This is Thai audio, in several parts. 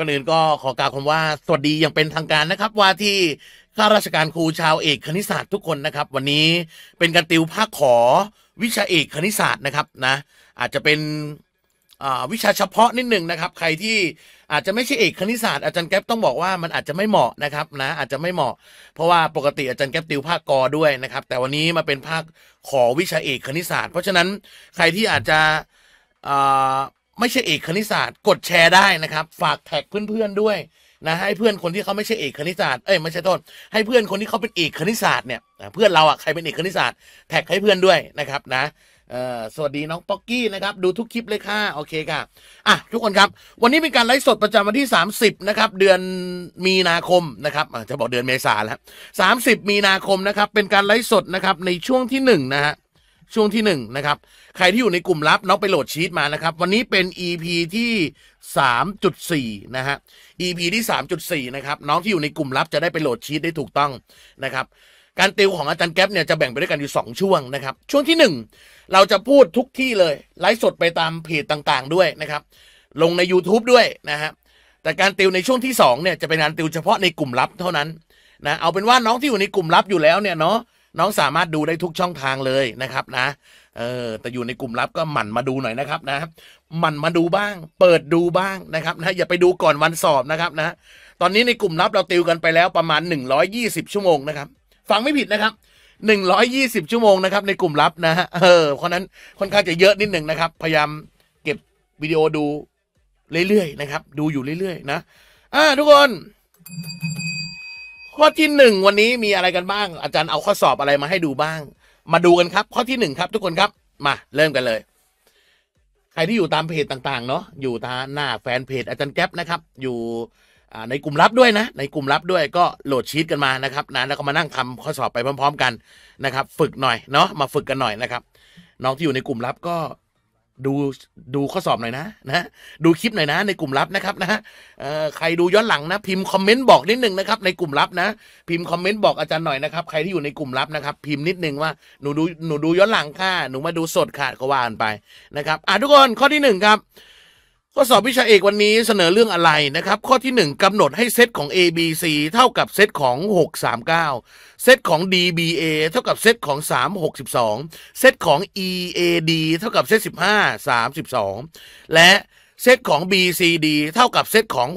ก่อนอื่นก็ขอกล่าวคำว่าสวัสดีอย่างเป็นทางการนะครับว่าที่ข้าราชการครูชาวเอกคณิตศาสตร์ทุกคนนะครับวันนี้เป็นการติวภาคขอวิชาเอกคณิตศาสตร์นะครับนะอาจจะเป็นวิชาเฉพาะนิดหนึ่งนะครับใครที่อาจจะไม่ใช่เอกคณิตศาสตร์อาจารย์แก๊ปต้องบอกว่ามันอาจจะไม่เหมาะนะครับนะอาจจะไม่เหมาะเพราะว่าปกติอาจารย์แก๊ปติวภาคกอด้วยนะครับแต่วันนี้มาเป็นภาคขอวิชาเอกคณิตศาสตร์เพราะฉะนั้นใครที่อาจจะไม่ใช่เอกคณิตศาสตร์กดแชร์ได้นะครับฝากแท็กเพื่อนๆด้วยนะให้เพื่อนคนที่เขาไม่ใช่เอกคณิตศาสตร์ไม่ใช่โทษให้เพื่อนคนที่เขาเป็นเอกคณิตศาสตร์เนี่ยเพื่อนเราใครเป็นเอกคณิตศาสตร์แท็กให้เพื่อนด้วยนะครับนะสวัสดีน้องป๊อกกี้นะครับดูทุกคลิปเลยค่ะโอเคค่ะทุกคนครับวันนี้เป็นการไลฟ์สดประจำวันที่30นะครับเดือนมีนาคมนะครับจะบอกเดือนเมษาแล้ว30มีนาคมนะครับเป็นการไลฟ์สดนะครับในช่วงที่1นะฮะช่วงที่1นะครับใครที่อยู่ในกลุ่มลับน้องไปโหลดชีตมานะครับวันนี้เป็น EP ที่ 3.4 นะฮะ EP ที่ 3.4 นะครับน้องที่อยู่ในกลุ่มลับจะได้ไปโหลดชีตได้ถูกต้องนะครับการติวของอาจารย์แก๊ปเนี่ยจะแบ่งไปด้วยกันอยู่2ช่วงนะครับช่วงที่1เราจะพูดทุกที่เลยไลฟ์สดไปตามเพจต่างๆด้วยนะครับลงใน YouTube ด้วยนะฮะแต่การติวในช่วงที่2เนี่ยจะเป็นการติวเฉพาะในกลุ่มลับเท่านั้นนะเอาเป็นว่าน้องที่อยู่ในกลุ่มลับอยู่แล้วเนี่ยเนาะน้องสามารถดูได้ทุกช่องทางเลยนะครับนะแต่อยู่ในกลุ่มลับก็หมั่นมาดูหน่อยนะครับนะหมั่นมาดูบ้างเปิดดูบ้างนะครับนะอย่าไปดูก่อนวันสอบนะครับนะตอนนี้ในกลุ่มลับเราติวกันไปแล้วประมาณ120ชั่วโมงนะครับฟังไม่ผิดนะครับ120ชั่วโมงนะครับในกลุ่มลับนะฮะเพราะนั้นค่อนข้างจะเยอะนิดหนึ่งนะครับพยายามเก็บวิดีโอดูเรื่อยๆนะครับดูอยู่เรื่อยๆนะทุกคนข้อที่1วันนี้มีอะไรกันบ้างอาจารย์เอาข้อสอบอะไรมาให้ดูบ้างมาดูกันครับข้อที่1ครับทุกคนครับมาเริ่มกันเลยใครที่อยู่ตามเพจต่างๆเนาะอยู่ทางหน้าแฟนเพจอาจารย์แก๊ปนะครับอยู่ในกลุ่มลับด้วยนะในกลุ่มลับด้วยก็โหลดชีตกันมานะครับนะแล้วก็มานั่งทำข้อสอบไปพร้อมๆกันนะครับฝึกหน่อยเนาะมาฝึกกันหน่อยนะครับน้องที่อยู่ในกลุ่มลับก็ดูข้อสอบหน่อยนะดูคลิปหน่อยนะในกลุ่มลับนะครับนะใครดูย้อนหลังนะพิมพ์คอมเมนต์บอกนิดนึงนะครับในกลุ่มลับนะพิมพ์คอมเมนต์บอกอาจารย์หน่อยนะครับใครที่อยู่ในกลุ่มลับนะครับพิมพ์นิดนึงว่าหนูดูย้อนหลังค่ะหนูมาดูสดค่ะก็ว่ากันไปนะครับทุกคนข้อที่1ครับข้อสอบวิชาเอกวันนี้เสนอเรื่องอะไรนะครับข้อที่1กำหนดให้เซตของ A B C เท่ากับเซตของ639เซตของ D B A เท่ากับเซตของ362เซตของ E A D เท่ากับเซต15 32และเซตของ B C D เท่ากับเซตของ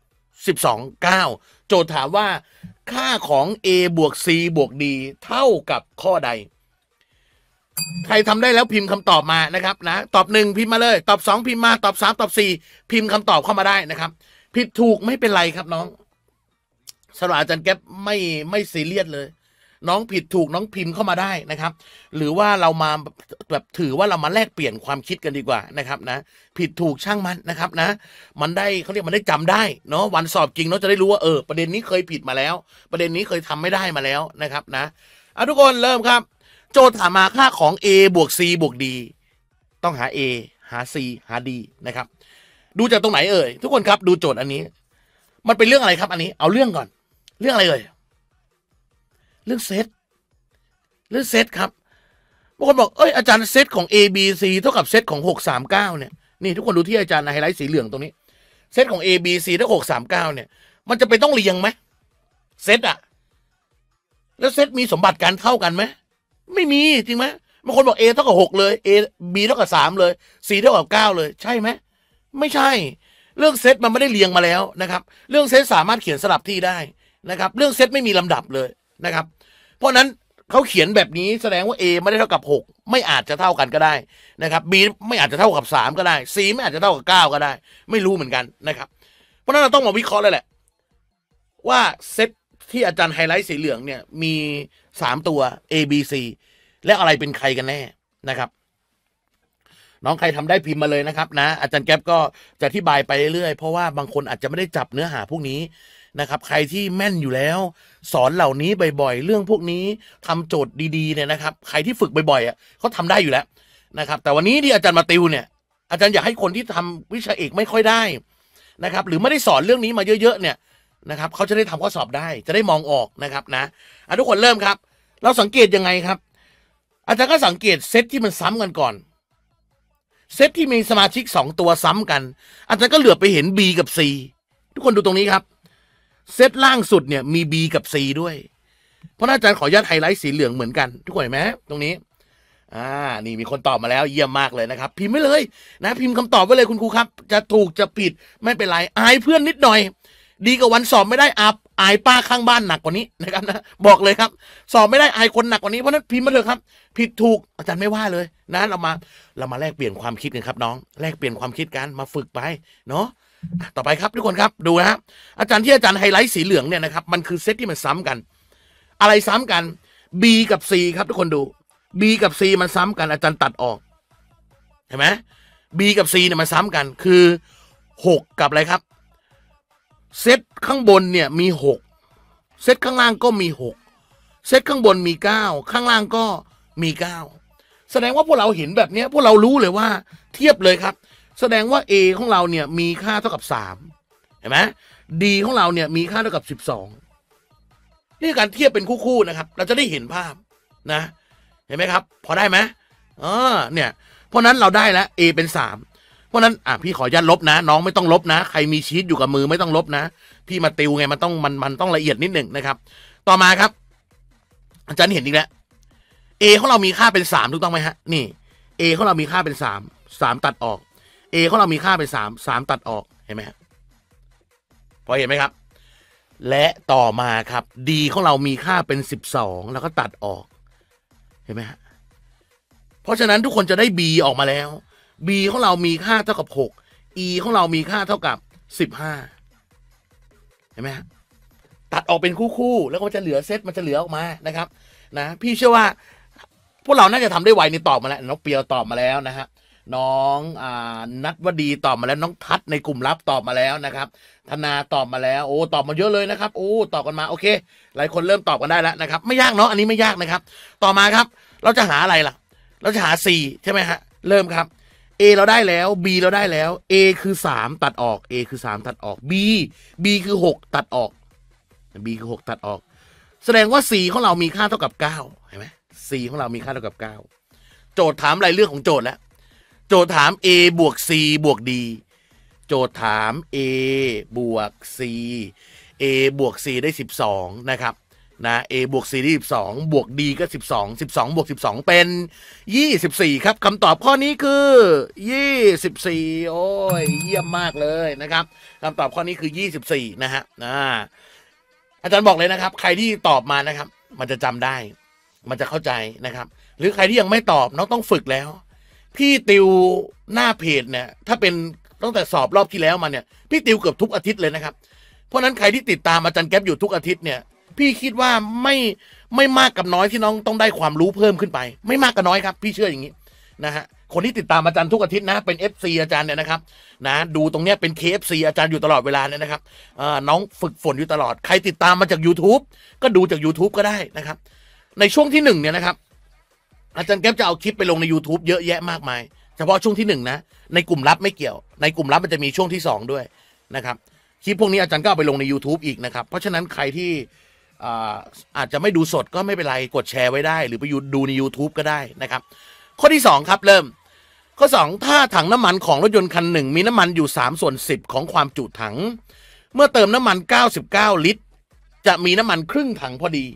6 12 9โจทย์ถามว่าค่าของ A บวก C บวก D เท่ากับข้อใดใครทำได้แล้วพิมพ์คำตอบมานะครับนะตอบ1พิมพ์มาเลยตอบ2พิมพ์มาตอบ3ตอบ4พิมพ์คำตอบเข้ามาได้นะครับผิดถูกไม่เป็นไรครับน้องสำหรับอาจารย์แก๊ปไม่ซีเรียสเลยน้องผิดถูกน้องพิมพ์เข้ามาได้นะครับหรือว่าเรามาแบบถือว่าเรามาแลกเปลี่ยนความคิดกันดีกว่านะครับนะผิดถูกช่างมันนะครับนะมันได้เขาเรียกมันได้จำได้เนาะวันสอบจริงเนาะจะได้รู้ว่าประเด็นนี้เคยผิดมาแล้วประเด็นนี้เคยทำไม่ได้มาแล้วนะครับนะทุกคนเริ่มครับโจทย์ถามมาค่าของ A บวก C บวก D ต้องหา A หา C หา D นะครับดูจากตรงไหนทุกคนครับดูโจทย์อันนี้มันเป็นเรื่องอะไรครับอันนี้เอาเรื่องก่อนเรื่องอะไรเรื่องเซตครับบางคนบอกอาจารย์เซตของ A B C เท่ากับเซตของ639เนี่ยนี่ทุกคนดูที่อาจารย์ไฮไลท์สีเหลืองตรงนี้เซตของ A B C เท่า639เนี่ยมันจะไปต้องเรียงไหมเซตแล้วเซตมีสมบัติการเท่ากันไหมไม่มีจริงไหมบางคนบอก A เท่ากับ6เลย A B เท่ากับ3เลย C เท่ากับ9เลยใช่ไหมไม่ใช่เรื่องเซตมันไม่ได้เรียงมาแล้วนะครับเรื่องเซตสามารถเขียนสลับที่ได้นะครับเรื่องเซตไม่มีลำดับเลยนะครับเพราะนั้นเขาเขียนแบบนี้แสดงว่า A ไม่ได้เท่ากับ6ไม่อาจจะเท่ากันก็ได้นะครับ B ไม่อาจจะเท่ากับ3ก็ได้ C ไม่อาจจะเท่ากับ9ก็ได้ไม่รู้เหมือนกันนะครับเพราะนั้นเราต้องมาวิเคราะห์เลยแหละว่าเซตที่อาจารย์ไฮไลท์สีเหลืองเนี่ยมี3ตัว A B C และอะไรเป็นใครกันแน่นะครับน้องใครทำได้พิมพ์มาเลยนะครับนะอาจารย์แก๊ปก็จะอธิบายไปเรื่อยๆเพราะว่าบางคนอาจจะไม่ได้จับเนื้อหาพวกนี้นะครับใครที่แม่นอยู่แล้วสอนเหล่านี้บ่อยๆเรื่องพวกนี้ทำโจทย์ดีๆเนี่ยนะครับใครที่ฝึกบ่อยๆเขาทำได้อยู่แล้วนะครับแต่วันนี้ที่อาจารย์มาติวเนี่ยอาจารย์อยากให้คนที่ทำวิชาเอกไม่ค่อยได้นะครับหรือไม่ได้สอนเรื่องนี้มาเยอะๆเนี่ยนะครับเขาจะได้ทำข้อสอบได้จะได้มองออกนะครับนะทุกคนเริ่มครับเราสังเกตยังไงครับอาจารย์ก็สังเกตเซตที่มันซ้ำกันก่อนเซตที่มีสมาชิก2ตัวซ้ำกันอาจารย์ก็เหลือไปเห็น B กับ C ทุกคนดูตรงนี้ครับเซตล่างสุดเนี่ยมี B กับ C ด้วยเพราะอาจารย์ขออนุญาตไฮไลท์สีเหลืองเหมือนกันทุกคนเห็นไหมตรงนี้นี่มีคนตอบมาแล้วเยี่ยมมากเลยนะครับพิมพ์ไว้เลยนะพิมพ์คำตอบไว้เลยคุณครูครับจะถูกจะผิดไม่เป็นไรอายเพื่อนนิดหน่อยดีกว่าวันสอบไม่ได้อายป้าข้างบ้านหนักกว่านี้นะครับนะบอกเลยครับสอบไม่ได้อายคนหนักกว่านี้เพราะนั้นพิมพ์มาเลยครับผิดถูกอาจารย์ไม่ว่าเลยนะเรามาแลกเปลี่ยนความคิดกันครับน้องแลกเปลี่ยนความคิดกันมาฝึกไปเนาะต่อไปครับทุกคนครับดูนะอาจารย์ที่อาจารย์ไฮไลท์สีเหลืองเนี่ยนะครับมันคือเซตที่มันซ้ำกันอะไรซ้ำกัน B กับ C ครับทุกคนดู B กับ C มันซ้ำกันอาจารย์ตัดออกเห็นไหม B กับ C เนี่ยมันซ้ำกันคือ6กับอะไรครับเซตข้างบนเนี่ยมี6เซตข้างล่างก็มี6เซตข้างบนมี9ข้างล่างก็มี9แสดงว่าพวกเราเห็นแบบนี้พวกเรารู้เลยว่าเทียบเลยครับแสดงว่า A ของเราเนี่ยมีค่าเท่ากับ3เห็นไหม D ของเราเนี่ยมีค่าเท่ากับ12นี่การเทียบเป็นคู่ๆนะครับเราจะได้เห็นภาพนะเห็นไหมครับพอได้ไหมเนี่ยเพราะนั้นเราได้แล้ว A เป็น3เพราะนั้นพี่ขออนุญาตลบนะน้องไม่ต้องลบนะใครมีชีทอยู่กับมือไม่ต้องลบนะพี่มาติวไงมันต้องละเอียดนิดหนึ่งนะครับต่อมาครับอาจารย์เห็นอีกแล้ว A ของเรามีค่าเป็น3ถูกต้องไหมฮะนี่ A ของเรามีค่าเป็น3ตัดออก A ของเรามีค่าเป็น3ตัดออกเห็นไหมฮะพอเห็นไหมครับและต่อมาครับ D ของเรามีค่าเป็น12แล้วก็ตัดออกเห็นไหมฮะเพราะฉะนั้นทุกคนจะได้ B ออกมาแล้ว B ของเรามีค่าเท่ากับ6 E ของเรามีค่าเท่ากับ15เห็นไหมฮะตัดออกเป็นคู่ๆแล้วก็จะเหลือเซตมันจะเหลือออกมานะครับนะพี่เชื่อว่าพวกเราน่าจะทำได้ไวในตอบมาแล้วน้องเปียวตอบมาแล้วนะฮะน้องนัทวดีตอบมาแล้วน้องทัศในกลุ่มลับตอบมาแล้วนะครับธนาตอบมาแล้วโอ้ตอบมาเยอะเลยนะครับโอ้ตอบกันมาโอเคหลายคนเริ่มตอบกันได้แล้วนะครับไม่ยากเนาะอันนี้ไม่ยากนะครับต่อมาครับเราจะหาอะไรล่ะเราจะหา C ใช่ไหมฮะเริ่มครับ A เราได้แล้ว B เราได้แล้ว A คือ3ตัดออก A คือ3ตัดออก B คือ6ตัดออก B คือ6ตัดออกแสดงว่า C ของเรามีค่าเท่ากับ9เห็นไหม C ของเรามีค่าเท่ากับ9โจทย์ถามอะไรเรื่องของโจทย์แล้วโจทย์ถาม A บวก C บวก D โจทย์ถาม A บวก C A บวก C ได้12นะครับนะ A บวก C ได้12บวก D ก็12บวก12เป็น24ครับคำตอบข้อนี้คือ24โอ้ยเยี่ยมมากเลยนะครับคำตอบข้อนี้คือ24นะฮะอาจารย์บอกเลยนะครับใครที่ตอบมานะครับมันจะจำได้มันจะเข้าใจนะครับหรือใครที่ยังไม่ตอบน้องต้องฝึกแล้วพี่ติวหน้าเพจเนี่ยถ้าเป็นตั้งแต่สอบรอบที่แล้วมาเนี่ยพี่ติวเกือบทุกอาทิตย์เลยนะครับเพราะนั้นใครที่ติดตามอาจารย์แก๊ปอยู่ทุกอาทิตย์เนี่ยพี่คิดว่าไม่มากกับน้อยที่น้องต้องได้ความรู้เพิ่มขึ้นไปไม่มากกับน้อยครับพี่เชื่ออย่างนี้นะฮะคนที่ติดตามอาจารย์ทุกอาทิตย์นะเป็น FC อาจารย์เนี่ยนะครับนะดูตรงเนี้ยเป็น KFC อาจารย์อยู่ตลอดเวลาเนี่ยนะครับน้องฝึกฝนอยู่ตลอดใครติดตามมาจาก YouTube ก็ดูจาก YouTube ก็ได้นะครับในช่วงที่1เนี่ยนะครับอาจารย์แก๊ปจะเอาคลิปไปลงใน YouTube เยอะแยะมากมายเฉพาะช่วงที่1นะในกลุ่มลับไม่เกี่ยวในกลุ่มลับมันจะมีช่วงที่2ด้วยนะครับคลิปพวกนี้อาจารย์ก็เอาไปลงใน YouTube อีกนะครับเพราะฉะนั้นใครที่อาจจะไม่ดูสดก็ไม่เป็นไรกดแชร์ไว้ได้หรือไปดูใน YouTube ก็ได้นะครับข้อที่2ครับเริ่มข้อ2ถ้าถังน้ำมันของรถยนต์คันหนึ่งมีน้ำมันอยู่3/10ของความจุถังเมื่อเติมน้ำมัน99ลิตรจะมีน้ำมันครึ่งถังพอดี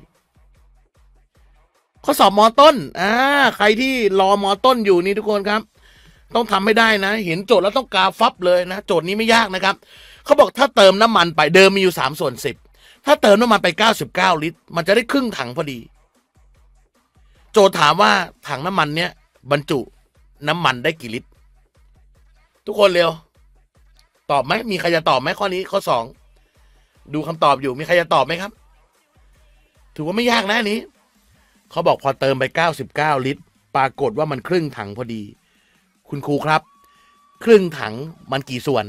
ข้อสอบม.ต้นใครที่รอม.ต้นอยู่นี่ทุกคนครับต้องทำให้ได้นะเห็นโจทย์แล้วต้องกาฟับเลยนะโจทย์นี้ไม่ยากนะครับเขาบอกถ้าเติมน้ำมันไปเดิมมีอยู่3/10ถ้าเติมน้ำมันไป99ลิตรมันจะได้ครึ่งถังพอดีโจทย์ถามว่าถังน้ำมันเนี้ยบรรจุน้ำมันได้กี่ลิตรทุกคนเร็วตอบไหมมีใครจะตอบไหมข้อนี้ข้อ2ดูคำตอบอยู่มีใครจะตอบไหมครับถือว่าไม่ยากนะนี้เขาบอกพอเติมไป99ลิตรปรากฏว่ามันครึ่งถังพอดีคุณครูครับครึ่งถังมันกี่ส่วน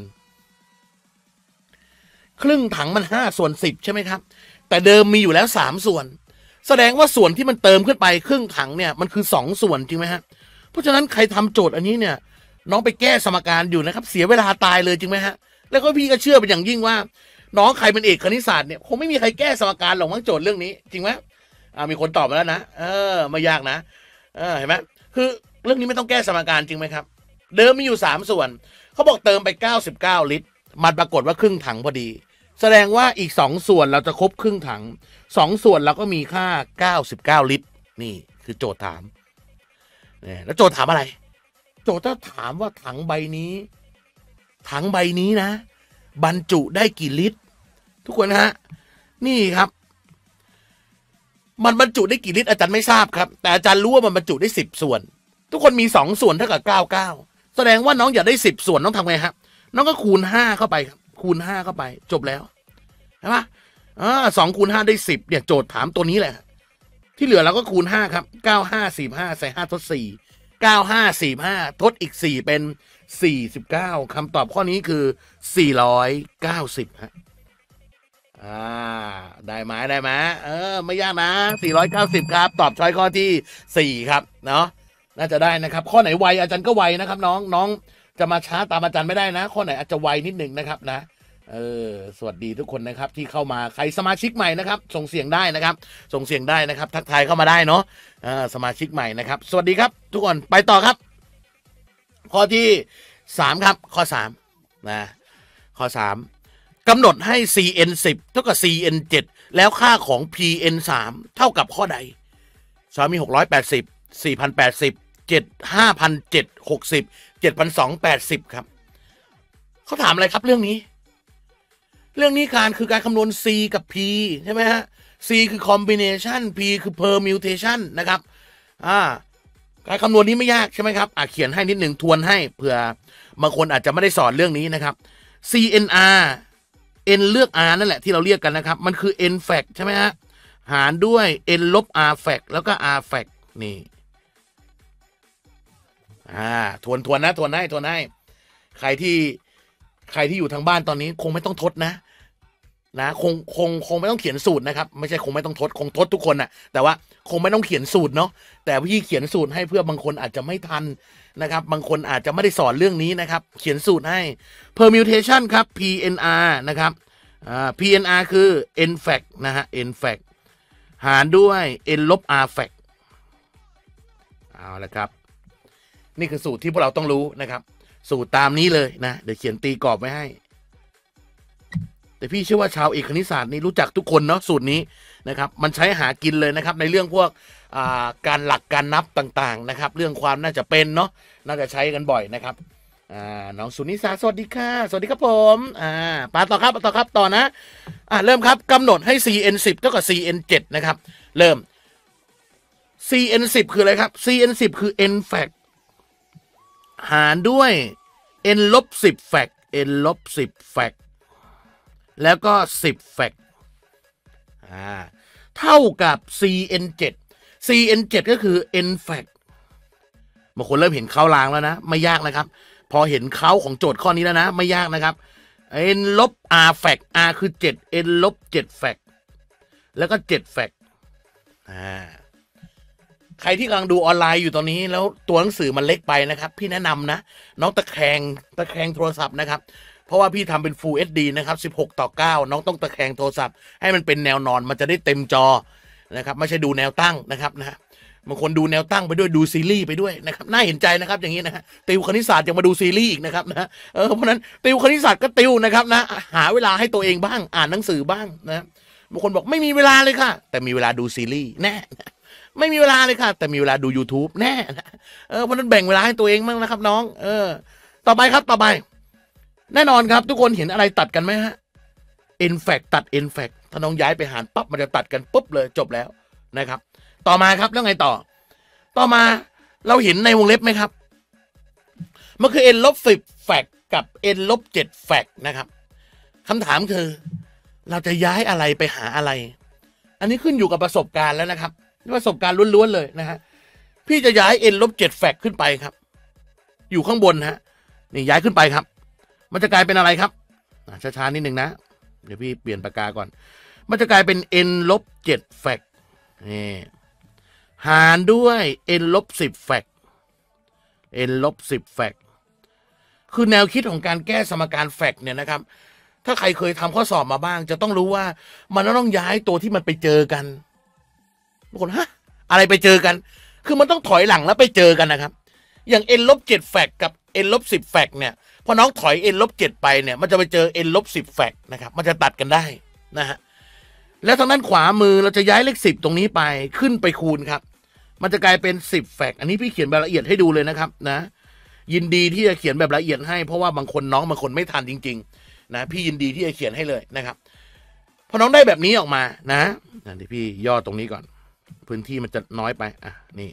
ครึ่งถังมัน5/10ใช่ไหมครับแต่เดิมมีอยู่แล้ว3ส่วนแสดงว่าส่วนที่มันเติมขึ้นไปครึ่งถังเนี่ยมันคือ2ส่วนจริงไหมฮะเพราะฉะนั้นใครทำโจทย์อันนี้เนี่ยน้องไปแก้สมการอยู่นะครับเสียเวลาตายเลยจริงไหมฮะแล้วก็พี่ก็เชื่อเป็นอย่างยิ่งว่าน้องใครเป็นเอกคณิตศาสตร์เนี่ยคงไม่มีใครแก้สมการหรอกมั้งโจทย์เรื่องนี้จริงไหมมีคนตอบมาแล้วนะไม่ยากนะเห็นไหมคือเรื่องนี้ไม่ต้องแก้สมการจริงไหมครับเดิมมีอยู่3ส่วนเขาบอกเติมไป99ลิตรมันปรากฏว่าครึ่งถังพอดีแสดงว่าอีก2ส่วนเราจะครบครึ่งถัง2ส่วนเราก็มีค่า99ลิตรนี่คือโจทย์ถามเนี่ยแล้วโจทย์ถามอะไรโจทย์จะถามว่าถังใบนี้นะบรรจุได้กี่ลิตรทุกคนฮะนี่ครับมันบรรจุได้กี่ลิตรอาจารย์ไม่ทราบครับแต่อาจารย์รู้ว่ามันบรรจุได้10ส่วนทุกคนมี2ส่วนเท่ากับ99แสดงว่าน้องอยากได้10ส่วนน้องทำไงครับน้องก็คูณ5เข้าไปครับคูณ5เข้าไปจบแล้วใช่ปะ2คูณ5ได้10เนี่ยโจทย์ถามตัวนี้แหละที่เหลือเราก็คูณ5ครับ9545ใส่5ทด4 9545ทดอีก4เป็น49คำตอบข้อนี้คือ490ฮะได้ไหมไม่ยากนะ490ครับตอบช้อยข้อที่4ครับเนาะน่าจะได้นะครับข้อไหนไวอาจารย์ก็ไวนะครับน้องจะมาช้าตามอาจารย์ไม่ได้นะข้อไหนอาจจะไวนิดหนึ่งนะครับนะสวัสดีทุกคนนะครับที่เข้ามาใครสมาชิกใหม่นะครับส่งเสียงได้นะครับส่งเสียงได้นะครับทักทายเข้ามาได้เนาะสมาชิกใหม่นะครับสวัสดีครับทุกคนไปต่อครับข้อที่3ครับข้อ3นะข้อ3กำหนดให้ CN 10เท่ากับ CN 7แล้วค่าของ PN 3เท่ากับข้อใดชาวมี680 4,080 5,760 7,280ครับเขาถามอะไรครับเรื่องนี้คือการคำนวณ C กับ P ใช่ไหมฮะ C คือ combination P คือ permutation นะครับการคำนวณนี้ไม่ยากใช่ไหมครับเขียนให้นิดหนึ่งทวนให้เผื่อบางคนอาจจะไม่ได้สอนเรื่องนี้นะครับ CNR N เลือก R นั่นแหละที่เราเรียกกันนะครับมันคือ N fact ใช่ไหมฮะหารด้วย N ลบ R fact แล้วก็ R fact นี่ทวนให้ใครที่อยู่ทางบ้านตอนนี้คงไม่ต้องทดนะคงไม่ต้องเขียนสูตรนะครับไม่ใช่คงไม่ต้องทดคงทดทุกคนนะแต่ว่าคงไม่ต้องเขียนสูตรเนาะแต่พี่เขียนสูตรให้เพื่อบางคนอาจจะไม่ทันนะครับบางคนอาจจะไม่ได้สอนเรื่องนี้นะครับเขียนสูตรให้ permutation ครับ PNR นะครับ PNR คือ N fact นะฮะ N fact หารด้วย N ลบ R fact เอาละครับนี่คือสูตรที่พวกเราต้องรู้นะครับสูตรตามนี้เลยนะเดี๋ยวเขียนตีกรอบไว้ให้แต่พี่เชื่อว่าชาวเอกคณิตศาสตร์นี่รู้จักทุกคนเนาะสูตรนี้นะครับมันใช้หากินเลยนะครับในเรื่องพวกการหลักการนับต่างๆนะครับเรื่องความน่าจะเป็นเนาะน่าจะใช้กันบ่อยนะครับน้องสุนิสาสวัสดีค่ะสวัสดีครับผมปาต่อครับต่อนะเริ่มครับกำหนดให้ CN 10เท่ากับ CN 7นะครับเริ่ม CN 10คืออะไรครับ CN 10คือ N fact หารด้วย N ลบ10 fact N ลบ10 fact แล้วก็10 fact เท่ากับ CN 7 CN 7ก็คือ N fact บางคนเริ่มเห็นเขาลางแล้วนะไม่ยากนะครับพอเห็นเขาของโจทย์ข้อนี้แล้วนะไม่ยากนะครับ N ลบ R fact R คือ7 N ลบ7 fact แล้วก็7 fact ใครที่กำลังดูออนไลน์อยู่ตอนนี้แล้วตัวหนังสือมันเล็กไปนะครับพี่แนะนำนะน้องตะแคงโทรศัพท์นะครับเพราะว่าพี่ทำเป็น Full HD นะครับ16:9น้องต้องตะแคงโทรศัพท์ให้มันเป็นแนวนอนมันจะได้เต็มจอนะครับไม่ใช่ดูแนวตั้งนะครับนะบางคนดูแนวตั้งไปด้วยดูซีรีส์ไปด้วยนะครับน่าเห็นใจนะครับอย่างนี้นะฮะติวคณิตศาสตร์ยังมาดูซีรีส์อีกนะครับนะเพราะนั้นติวคณิตศาสตร์ก็ติวนะครับนะหาเวลาให้ตัวเองบ้างอ่านหนังสือบ้างนะบางคนบอกไม่มีเวลาเลยค่ะแต่มีเวลาดูซีรีส์แน่ไม่มีเวลาเลยค่ะแต่มีเวลาดู YouTube แน่เพราะนั้นแบ่งเวลาให้ตัวเองบ้างนะครับน้องต่อไปครับต่อไปแน่นอนครับทุกคนเห็นอะไรตัดกันไหมฮะ N fact ตัด N fact ถ้าน้องย้ายไปหารปั๊บมันจะตัดกันปุ๊บเลยจบแล้วนะครับต่อมาครับแล้วไงต่อมาเราเห็นในวงเล็บไหมครับมันคือ N ลบ10 fact กับ N ลบ7 fact นะครับคำถามคือเราจะย้ายอะไรไปหาอะไรอันนี้ขึ้นอยู่กับประสบการณ์แล้วนะครับประสบการณ์ล้วนๆเลยนะฮะพี่จะย้าย N ลบ7 fact ขึ้นไปครับอยู่ข้างบนฮะนี่ย้ายขึ้นไปครับมันจะกลายเป็นอะไรครับช้าๆนิดนึงนะเดี๋ยวพี่เปลี่ยนปากกาก่อนมันจะกลายเป็น N ลบ7 fact นี่หารด้วย N ลบ10 fact N ลบ10 fact คือแนวคิดของการแก้สมการ fact เนี่ยนะครับถ้าใครเคยทำข้อสอบมาบ้างจะต้องรู้ว่ามันต้องย้ายตัวที่มันไปเจอกันบางคนอะไรไปเจอกันคือมันต้องถอยหลังแล้วไปเจอกันนะครับอย่าง N ลบ7 fact กับ N ลบ10 fact เนี่ยพอน้องถอย n ลบ7ไปเนี่ยมันจะไปเจอ n ลบ10แฟกนะครับมันจะตัดกันได้นะฮะแล้วทางด้านขวามือเราจะย้ายเลข10ตรงนี้ไปขึ้นไปคูณครับมันจะกลายเป็น10แฟกอันนี้พี่เขียนแบบละเอียดให้ดูเลยนะครับนะยินดีที่จะเขียนแบบละเอียดให้เพราะว่าบางคนน้องบางคนไม่ทันจริงๆนะพี่ยินดีที่จะเขียนให้เลยนะครับพอน้องได้แบบนี้ออกมานะเดี๋ยวพี่ย่อตรงนี้ก่อนพื้นที่มันจะน้อยไปนี่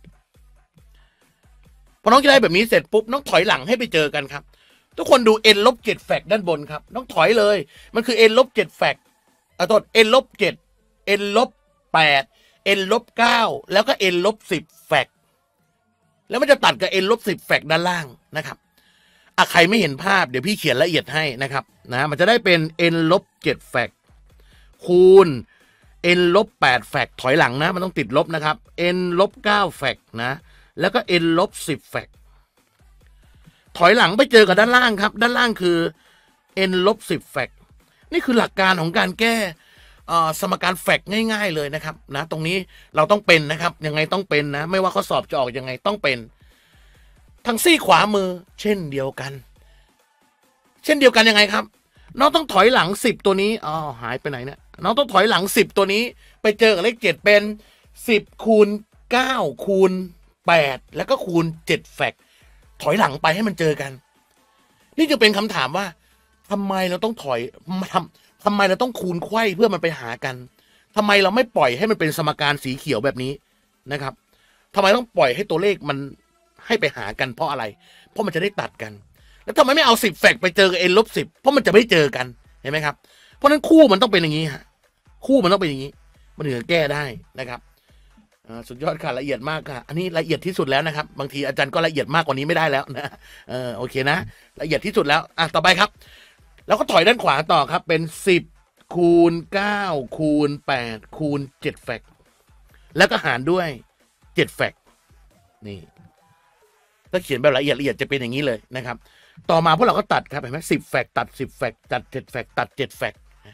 พอน้องจะได้แบบนี้เสร็จปุ๊บน้องถอยหลังให้ไปเจอกันครับทุกคนดู n ลบ7แฟกด้านบนครับน้องถอยเลยมันคือ n ลบ7แฟกโทษ n ลบ7 n ลบ8 n ลบ9แล้วก็ n ลบ10แฟกแล้วมันจะตัดกับ n ลบ10แฟกด้านล่างนะครับใครไม่เห็นภาพเดี๋ยวพี่เขียนละเอียดให้นะครับนะมันจะได้เป็น n ลบ7แฟกคูณ n ลบ8แฟกถอยหลังนะมันต้องติดลบนะครับ n ลบ9แฟกนะแล้วก็ n ลบ10แฟกถอยหลังไปเจอกับด้านล่างครับด้านล่างคือ n ลบ10แฟกนี่คือหลักการของการแก้สมการแฟกง่ายๆเลยนะครับนะตรงนี้เราต้องเป็นนะครับยังไงต้องเป็นนะไม่ว่าข้อสอบจะออกยังไงต้องเป็นทางซี่ขวามือเช่นเดียวกันยังไงครับน้องต้องถอยหลัง10ตัวนี้หายไปไหนเนี่ยน้องต้องถอยหลัง10ตัวนี้ไปเจอกับเลข7เป็น10คูณ9คูณ8แล้วก็คูณ7แฟกถอยหลังไปให้มันเจอกันนี่จะเป็นคำถามว่าทำไมเราต้องถอยทำไมเราต้องคูณไขว้เพื่อมันไปหากันทำไมเราไม่ปล่อยให้มันเป็นสมการสีเขียวแบบนี้นะครับทำไมต้องปล่อยให้ตัวเลขมันให้ไปหากันเพราะอะไรเพราะมันจะได้ตัดกันแล้วทำไมไม่เอา10แฟกไปเจอกับ n ลบ10เพราะมันจะไม่เจอกันเห็นไหมครับเพราะนั้นคู่มันต้องเป็นอย่างนี้ฮะคู่มันต้องเป็นอย่างนี้มันถึงจะแก้ได้นะครับสุดยอดค่ะละเอียดมากค่ะอันนี้ละเอียดที่สุดแล้วนะครับบางทีอาจารย์ก็ละเอียดมากกว่านี้ไม่ได้แล้วนะโอเคนะละเอียดที่สุดแล้วต่อไปครับแล้วก็ถอยด้านขวาต่อครับเป็น10คูณ9คูณ8คูณ7แฟกแล้วก็หารด้วย7แฟกนี่ถ้าเขียนแบบละเอียดจะเป็นอย่างนี้เลยนะครับต่อมาพวกเราก็ตัดครับเห็นไหม10แฟกตัด10แฟกตัด7แฟกตัด7แฟก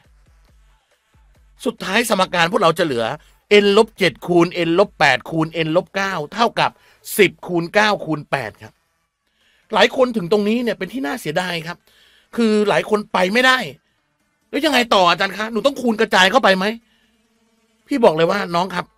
สุดท้ายสมการพวกเราจะเหลือ n ลบ7คูณ n ลบ8คูณ n ลบ9เท่ากับ10คูณ9คูณ8ครับหลายคนถึงตรงนี้เนี่ยเป็นที่น่าเสียดายครับคือหลายคนไปไม่ได้แล้วยังไงต่ออาจารย์คะหนูต้องคูณกระจายเข้าไปไหมพี่บอกเลยว่าน้องครับ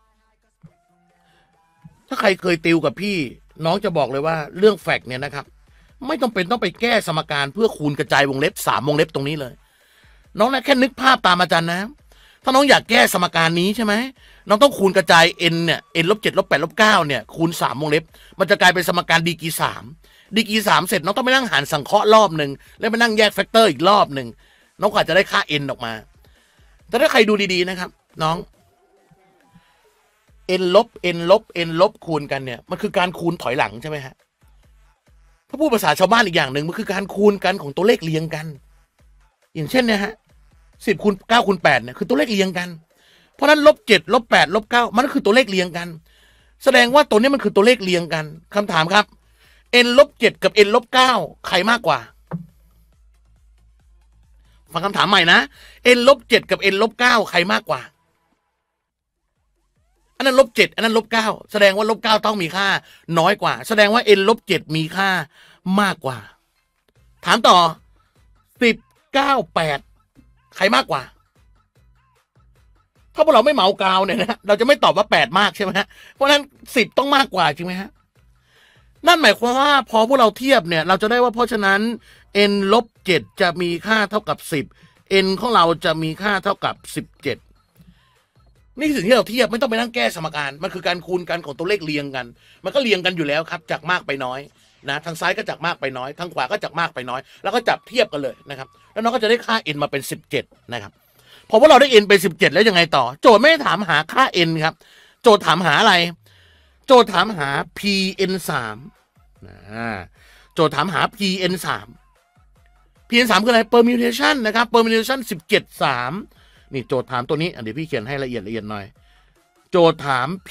ถ้าใครเคยติวกับพี่น้องจะบอกเลยว่าเรื่องแฟกต์เนี่ยนะครับไม่ต้องไปแก้สมการเพื่อคูณกระจายวงเล็บ3วงเล็บตรงนี้เลยน้องนะแค่นึกภาพตามอาจารย์นะถ้าน้องอยากแก้สมการนี้ใช่ไหมน้องต้องคูณกระจาย n เนี่ย n ลบ7ลบ8ลบ9เนี่ยคูณ3วงเล็บมันจะกลายเป็นสมการดีกรี3เสร็จน้องต้องไปนั่งหารสังเคราะห์รอบหนึ่งแล้วไปนั่งแยกแฟกเตอร์อีกรอบหนึ่งน้องก็อาจจะได้ค่า n ออกมาแต่ถ้าใครดูดีๆนะครับน้อง n ลบคูณกันเนี่ยมันคือการคูณถอยหลังใช่ไหมฮะถ้าพูดภาษาชาวบ้านอีกอย่างหนึ่งมันคือการคูณกันของตัวเลขเรียงกันอย่างเช่นเนี่ยฮะ10คูณ9คูณ8เนี่ยคือตัวเลขเรียงกันเพราะนั้นลบ7ลบ8ลบ9มันก็คือตัวเลขเรียงกันแสดงว่าตัวนี้มันคือตัวเลขเรียงกันคำถามครับ n ลบ7กับ n ลบ9ใครมากกว่าฟังคำถามใหม่นะ n ลบ7กับ n ลบ9ใครมากกว่าอันนั้นลบ7อันนั้นลบ9แสดงว่าลบ9ต้องมีค่าน้อยกว่าแสดงว่า n ลบ7มีค่ามากกว่าถามต่อ10 9 8ใครมากกว่าถ้าพวกเราไม่เหมากาวเนี่ยนะเราจะไม่ตอบว่า8มากใช่ไหมฮะเพราะฉะนั้น10ต้องมากกว่าจริงไหมฮะนั่นหมายความว่าพอพวกเราเทียบเนี่ยเราจะได้ว่าเพราะฉะนั้น n ลบ7จะมีค่าเท่ากับ10 n ของเราจะมีค่าเท่ากับ17นี่สิ่งที่เราเทียบไม่ต้องไปนั่งแก้สมการมันคือการคูณกันของตัวเลขเรียงกันมันก็เรียงกันอยู่แล้วครับจากมากไปน้อยนะทางซ้ายก็จากมากไปน้อยทางขวาก็จากมากไปน้อยแล้วก็จับเทียบกันเลยนะครับแล้วน้องก็จะได้ค่า n มาเป็น17นะครับพอว่าเราได้ n เป็น17แล้วยังไงต่อโจทย์ไม่ได้ถามหาค่า n ครับโจทย์ถามหาอะไรโจทย์ถามหา pn 3โจทย์ถามหา pn 3 pn 3คืออะไร permutation นะครับ permutation 17 3นี่โจทย์ถามตัวนี้เดี๋ยวพี่เขียนให้ละเอียดหน่อยโจทย์ถาม p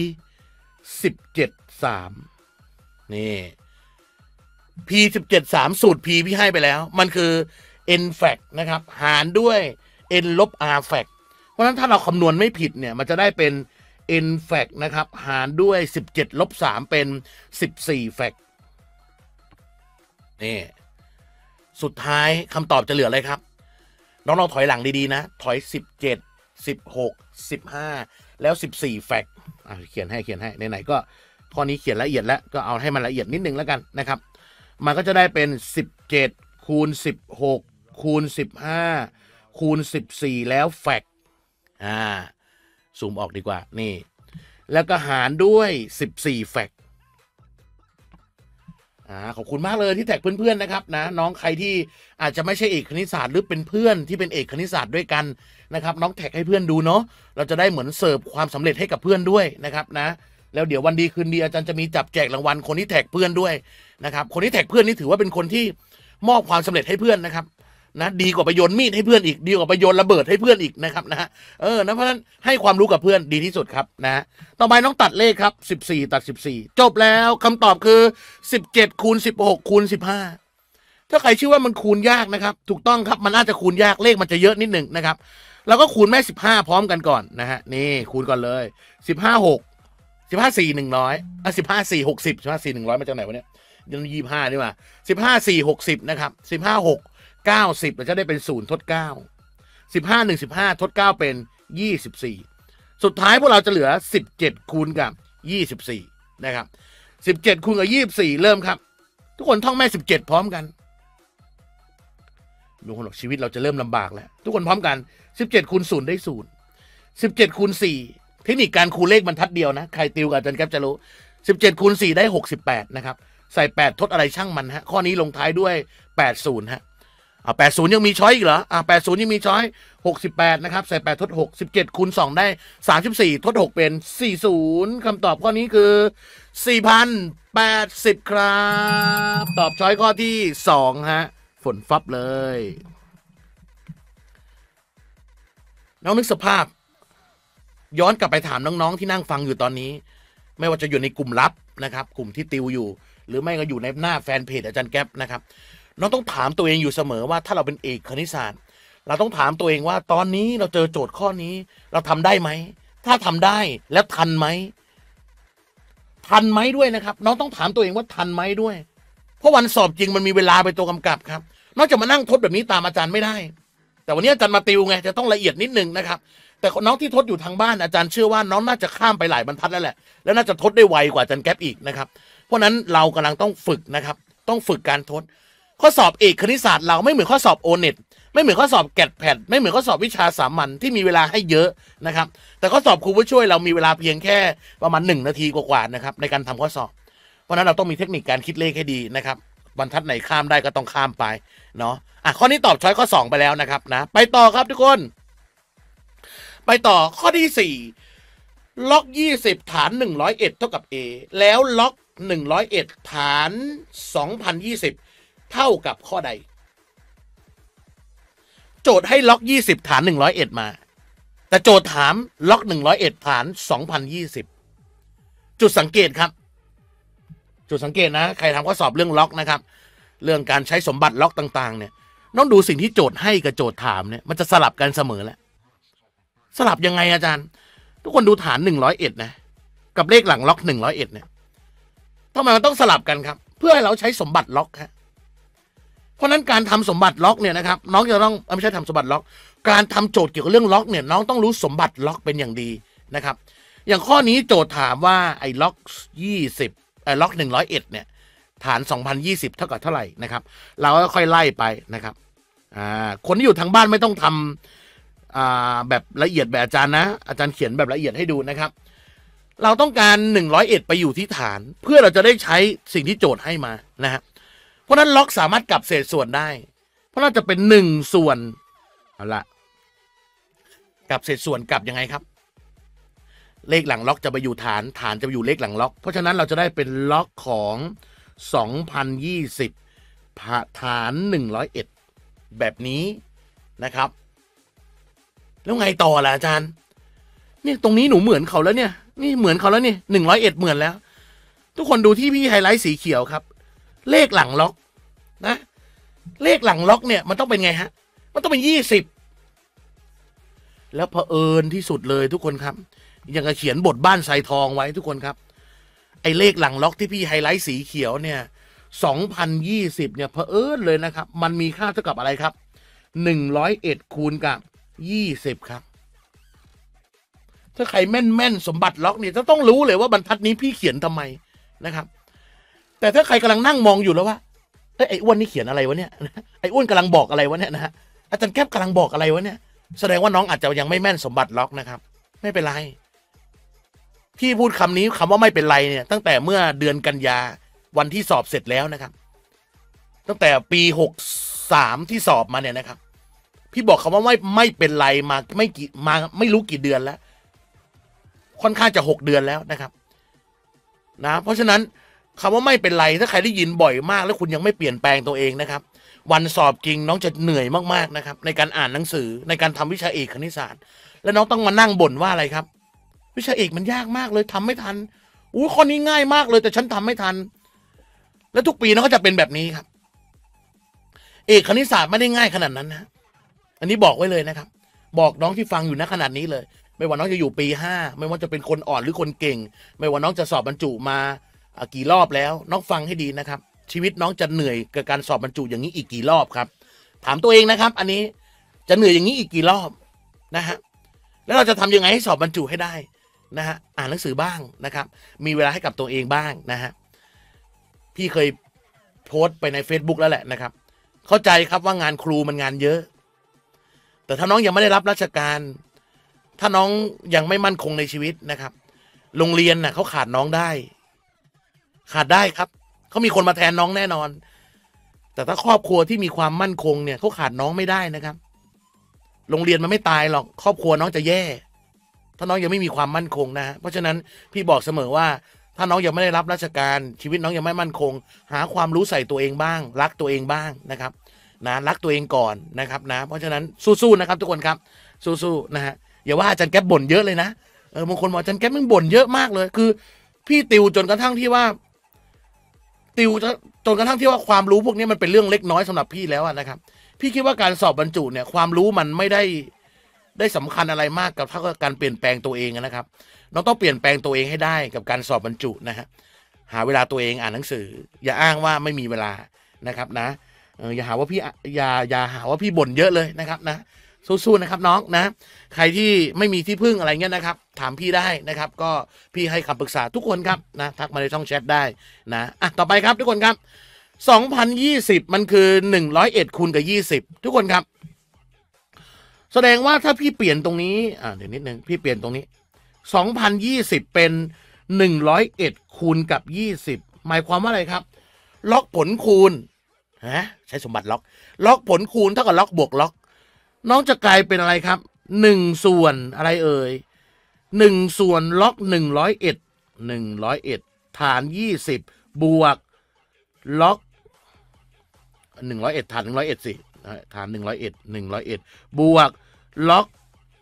17 3นี่ p 17 3สูตร p พี่ให้ไปแล้วมันคือ n fact นะครับหารด้วย n ลบ r fact เพราะฉะนั้นถ้าเราคำนวณไม่ผิดเนี่ยมันจะได้เป็น n fact นะครับหารด้วย17ลบ3เป็น14 fact นี่สุดท้ายคำตอบจะเหลืออะไรครับน้องลองถอยหลังดีๆนะถอย17 16 15แล้ว14แฟกต์เขียนให้ไหนๆก็ข้อนี้เขียนละเอียดแล้วก็เอาให้มันละเอียดนิดนึงแล้วกันนะครับมันก็จะได้เป็น17คูณ16คูณ15คูณ14แล้วแฟกต์ซูมออกดีกว่านี่แล้วก็หารด้วย14แฟกต์ขอบคุณมากเลยที่แท็กเพื่อนๆนะครับนะน้องใครที่อาจจะไม่ใช่เอกคณิตศาสตร์หรือเป็นเพื่อนที่เป็นเอกคณิตศาสตร์ด้วยกันนะครับน้องแท็กให้เพื่อนดูเนาะเราจะได้เหมือนเสิร์ฟความสำเร็จให้กับเพื่อนด้วยนะครับนะแล้วเดี๋ยววันดีคืนดีอาจารย์จะมีจับแจกรางวัลคนที่แท็กเพื่อนด้วยนะครับคนที่แท็กเพื่อนนี่ถือว่าเป็นคนที่มอบความสำเร็จให้เพื่อนนะครับนะดีกว่าไปโยนมีดให้เพื่อนอีกดีกว่าไปโยนระเบิดให้เพื่อนอีกนะครับนะนะเพราะฉะนั้นให้ความรู้กับเพื่อนดีที่สุดครับนะต่อไปน้องตัดเลขครับ14ตัด14จบแล้วคำตอบคือ17คูณ16คูณ15ถ้าใครชื่อว่ามันคูณยากนะครับถูกต้องครับมันน่าจะคูณยากเลขมันจะเยอะนิดหนึ่งนะครับเราก็คูณแม่15พร้อมกันก่อนนะฮะนี่คูณก่อนเลย15 6 15 4 10015 4 60 15 4 100มาจากไหนวะเนี่ยยัง25นี่ว่า15 4 60นะครับ15 6 90เราจะได้เป็น0ทด9 15 1 15ทด9เป็น24สุดท้ายพวกเราจะเหลือ17คูณกับ24นะครับ17คูณกับ24เริ่มครับทุกคนท่องแม่17พร้อมกันดูคนบอกชีวิตเราจะเริ่มลำบากแล้วทุกคนพร้อมกัน17คูณ0ได้0 17คูณ4เทคนิคการคูณเลขบรรทัดเดียวนะใครติวกับอาจารย์แก๊ปจะรู้17คูณ4ได้68นะครับใส่8ทดอะไรช่างมันฮะข้อนี้ลงท้ายด้วย80ฮะ80ยังมีช้อยอีกเหรอ80ยังมีช้อย68นะครับใส่8ทด6 17คูณ2ได้34ทด6เป็น40คำตอบข้อนี้คือ4080ครับตอบช้อยข้อที่2ฮะฝนฟับเลยน้องนึกสภาพย้อนกลับไปถามน้องๆที่นั่งฟังอยู่ตอนนี้ไม่ว่าจะอยู่ในกลุ่มลับนะครับกลุ่มที่ติวอยู่หรือไม่ก็อยู่ในหน้าแฟนเพจอาจารย์แก๊ปนะครับน้องต้องถามตัวเองอยู่เสมอว่าถ้าเราเป็นเอกคณิตศาสตร์เราต้องถามตัวเองว่าตอนนี้เราเจอโจทย์ข้อนี้เราทำได้ไหมถ้าทำได้แล้วทันไหมด้วยนะครับน้องต้องถามตัวเองว่าทันไหมด้วยเพราะวันสอบจริงมันมีเวลาเป็นตัวกำกับครับนอกจากมานั่งทดแบบนี้ตามอาจารย์ไม่ได้แต่วันนี้อาจารย์มาติวไงจะต้องละเอียดนิดนึงนะครับแต่น้องที่ทดอยู่ทางบ้านอาจารย์เชื่อว่าน้องน่าจะข้ามไปหลายบรรทัดแล้วแหละแล้วน่าจะทดได้ไวกว่าอาจารย์แก๊ปอีกนะครับเพราะนั้นเรากำลังต้องฝึกนะครับต้องฝึกการทดข้อสอบเอกคณิตศาสตร์เราไม่เหมือนข้อสอบโอเน็ตไม่เหมือนข้อสอบแกดแพดไม่เหมือนข้อสอบวิชาสามัญที่มีเวลาให้เยอะนะครับแต่ข้อสอบครูผู้ช่วยเรามีเวลาเพียงแค่ประมาณ1 นาทีกว่าๆนะครับในการทำข้อสอบเพราะนั้นเราต้องมีเทคนิคการคิดเลขให้ดีนะครับบรรทัดไหนข้ามได้ก็ต้องข้ามไปเนาะข้อนี้ตอบช้อยข้อ2ไปแล้วนะครับนะไปต่อครับทุกคนไปต่อข้อที่4ล็อก20ฐาน101เท่ากับ a แล้วล็อก101ฐาน2020เท่ากับข้อใดโจทย์ให้ล็อก20ฐาน101มาแต่โจทย์ถามล็อก101ฐาน2020จุดสังเกตครับจุดสังเกตนะใครทำข้อสอบเรื่องล็อกนะครับเรื่องการใช้สมบัติล็อกต่างๆเนี่ยน้องดูสิ่งที่โจทย์ให้กับโจทย์ถามเนี่ยมันจะสลับกันเสมอแหละสลับยังไงอาจารย์ทุกคนดูฐาน101นะกับเลขหลังล็อก101เนี่ยทำไมมันต้องสลับกันครับเพื่อให้เราใช้สมบัติล็อกฮะเพราะนั้นการทำสมบัติล็อกเนี่ยนะครับน้องจะต้องไม่ใช่ทำสมบัติล็อกการทำโจทย์เกี่ยวกับเรื่องล็อกเนี่ยน้องต้องรู้สมบัติล็อกเป็นอย่างดีนะครับอย่างข้อนี้โจทย์ถามว่าไอ้ล็อก20ล็อก101เนี่ยฐาน2020เท่ากับเท่าไหร่นะครับเราก็ค่อยไล่ไปนะครับคนที่อยู่ทางบ้านไม่ต้องทำแบบละเอียดแบบอาจารย์นะอาจารย์เขียนแบบละเอียดให้ดูนะครับเราต้องการ101ไปอยู่ที่ฐานเพื่อเราจะได้ใช้สิ่งที่โจทย์ให้มานะฮะเพราะนั้นล็อกสามารถกลับเศษส่วนได้เพราะน่าจะเป็น1ส่วนเอาละกลับเศษส่วนกลับยังไงครับเลขหลังล็อกจะไปอยู่ฐานจะไปอยู่เลขหลังล็อกเพราะฉะนั้นเราจะได้เป็นล็อกของ2020ฐาน101แบบนี้นะครับแล้วไงต่อล่ะอาจารย์นี่ตรงนี้หนูเหมือนเขาแล้วเนี่ยนี่เหมือนเขาแล้วนี่101เหมือนแล้วทุกคนดูที่พี่ไฮไลท์สีเขียวครับเลขหลังล็อกนะเลขหลังล็อกเนี่ยมันต้องเป็นไงฮะมันต้องเป็น20แล้วเผอิญที่สุดเลยทุกคนครับยังจะเขียนบทบ้านทรายทองไว้ทุกคนครับไอ้เลขหลังล็อกที่พี่ไฮไลท์สีเขียวเนี่ย 2020เนี่ยเผอิญเลยนะครับมันมีค่าเท่ากับอะไรครับ101คูณกับ20ครับถ้าใครแม่นสมบัติล็อกเนี่ยจะต้องรู้เลยว่าบรรทัดนี้พี่เขียนทำไมนะครับแต่ถ้าใครกำลังนั่งมองอยู่แล้วว่าไอ้อ้วนนี่เขียนอะไรวะเนี่ยไอ้อ้วนกำลังบอกอะไรวะเนี่ยนะฮะอาจารย์แก๊ปกำลังบอกอะไรวะเนี่ยแสดงว่าน้องอาจจะยังไม่แม่นสมบัติล็อกนะครับไม่เป็นไรพี่พูดคำนี้คำว่าไม่เป็นไรเนี่ยตั้งแต่เมื่อเดือนกันยาวันที่สอบเสร็จแล้วนะครับตั้งแต่ปี63ที่สอบมาเนี่ยนะครับพี่บอกคำว่าไม่เป็นไรมาไม่รู้กี่เดือนแล้วค่อนข้างจะ6เดือนแล้วนะครับนะเพราะฉะนั้นคำว่าไม่เป็นไรถ้าใครได้ยินบ่อยมากแล้วคุณยังไม่เปลี่ยนแปลงตัวเองนะครับวันสอบจริงน้องจะเหนื่อยมากๆนะครับในการอ่านหนังสือในการทำวิชาเอกคณิตศาสตร์แล้วน้องต้องมานั่งบ่นว่าอะไรครับวิชาเอกมันยากมากเลยทำไม่ทันข้อนี้ง่ายมากเลยแต่ฉันทำไม่ทันแล้วทุกปีน้องก็จะเป็นแบบนี้ครับเอกคณิตศาสตร์ไม่ได้ง่ายขนาดนั้นนะอันนี้บอกไว้เลยนะครับบอกน้องที่ฟังอยู่ณขนาดนี้เลยไม่ว่าน้องจะอยู่ปี5ไม่ว่าจะเป็นคนอ่อนหรือคนเก่งไม่ว่าน้องจะสอบบรรจุมากี่รอบแล้วน้องฟังให้ดีนะครับชีวิตน้องจะเหนื่อยกับการสอบบรรจุอย่างนี้อีกกี่รอบครับถามตัวเองนะครับอันนี้จะเหนื่อยอย่างนี้อีกกี่รอบนะฮะแล้วเราจะทำยังไงให้สอบบรรจุให้ได้นะฮะอ่านหนังสือบ้างนะครับมีเวลาให้กับตัวเองบ้างนะฮะพี่เคยโพสต์ไปใน Facebook แล้วแหละนะครับเข้าใจครับว่างานครูมันงานเยอะแต่ถ้าน้องยังไม่ได้รับราชการถ้าน้องยังไม่มั่นคงในชีวิตนะครับโรงเรียนน่ะเขาขาดน้องได้ครับเขามีคนมาแทนน้องแน่นอนแต่ถ้าครอบครัวที่มีความมั่นคงเนี่ยเขาขาดน้องไม่ได้นะครับโรงเรียนมันไม่ตายหรอกครอบครัวน้องจะแย่ถ้าน้องยังไม่มีความมั่นคงนะเพราะฉะนั้นพี่บอกเสมอว่าถ้าน้องยังไม่ได้รับราชการชีวิตน้องยังไม่มั่นคงหาความรู้ใส่ตัวเองบ้างรักตัวเองบ้างนะครับนะรักตัวเองก่อนนะครับนะเพราะฉะนั้นสู้ๆนะครับทุกคนครับสู้ๆนะฮะอย่าว่าอาจารย์แก๊ปบ่นเยอะเลยนะบางคนบอกอาจารย์แก๊ปมึงบ่นเยอะมากเลยคือพี่ติวจนกระทั่งที่ว่าความรู้พวกนี้มันเป็นเรื่องเล็กน้อยสำหรับพี่แล้วนะครับพี่คิดว่าการสอบบรรจุเนี่ยความรู้มันไม่ได้สำคัญอะไรมากกับเท่ากับการเปลี่ยนแปลงตัวเองนะครับน้องต้องเปลี่ยนแปลงตัวเองให้ได้กับการสอบบรรจุนะฮะหาเวลาตัวเองอ่านหนังสืออย่าอ้างว่าไม่มีเวลานะครับนะอย่าหาว่าพี่อย่าหาว่าพี่บ่นเยอะเลยนะครับนะสู้ๆนะครับน้องนะใครที่ไม่มีที่พึ่งอะไรเงี้ยนะครับถามพี่ได้นะครับก็พี่ให้คำปรึกษาทุกคนครับนะทักมาในช่องแชทได้นะต่อไปครับทุกคนครับ2020มันคือ101คูณกับ20ทุกคนครับแสดงว่าถ้าพี่เปลี่ยนตรงนี้เดี๋ยวนิดนึงพี่เปลี่ยนตรงนี้2020เป็น101คูณกับ20หมายความว่าอะไรครับล็อกผลคูณใช้สมบัติล็อกผลคูณเท่ากับล็อกบวกล็อกน้องจะกลายเป็นอะไรครับ1ส่วนอะไรเอ่ย1ส่วนล็อก101ฐาน20บวกล็อก101ฐาน101สิฐาน101บวกล็อก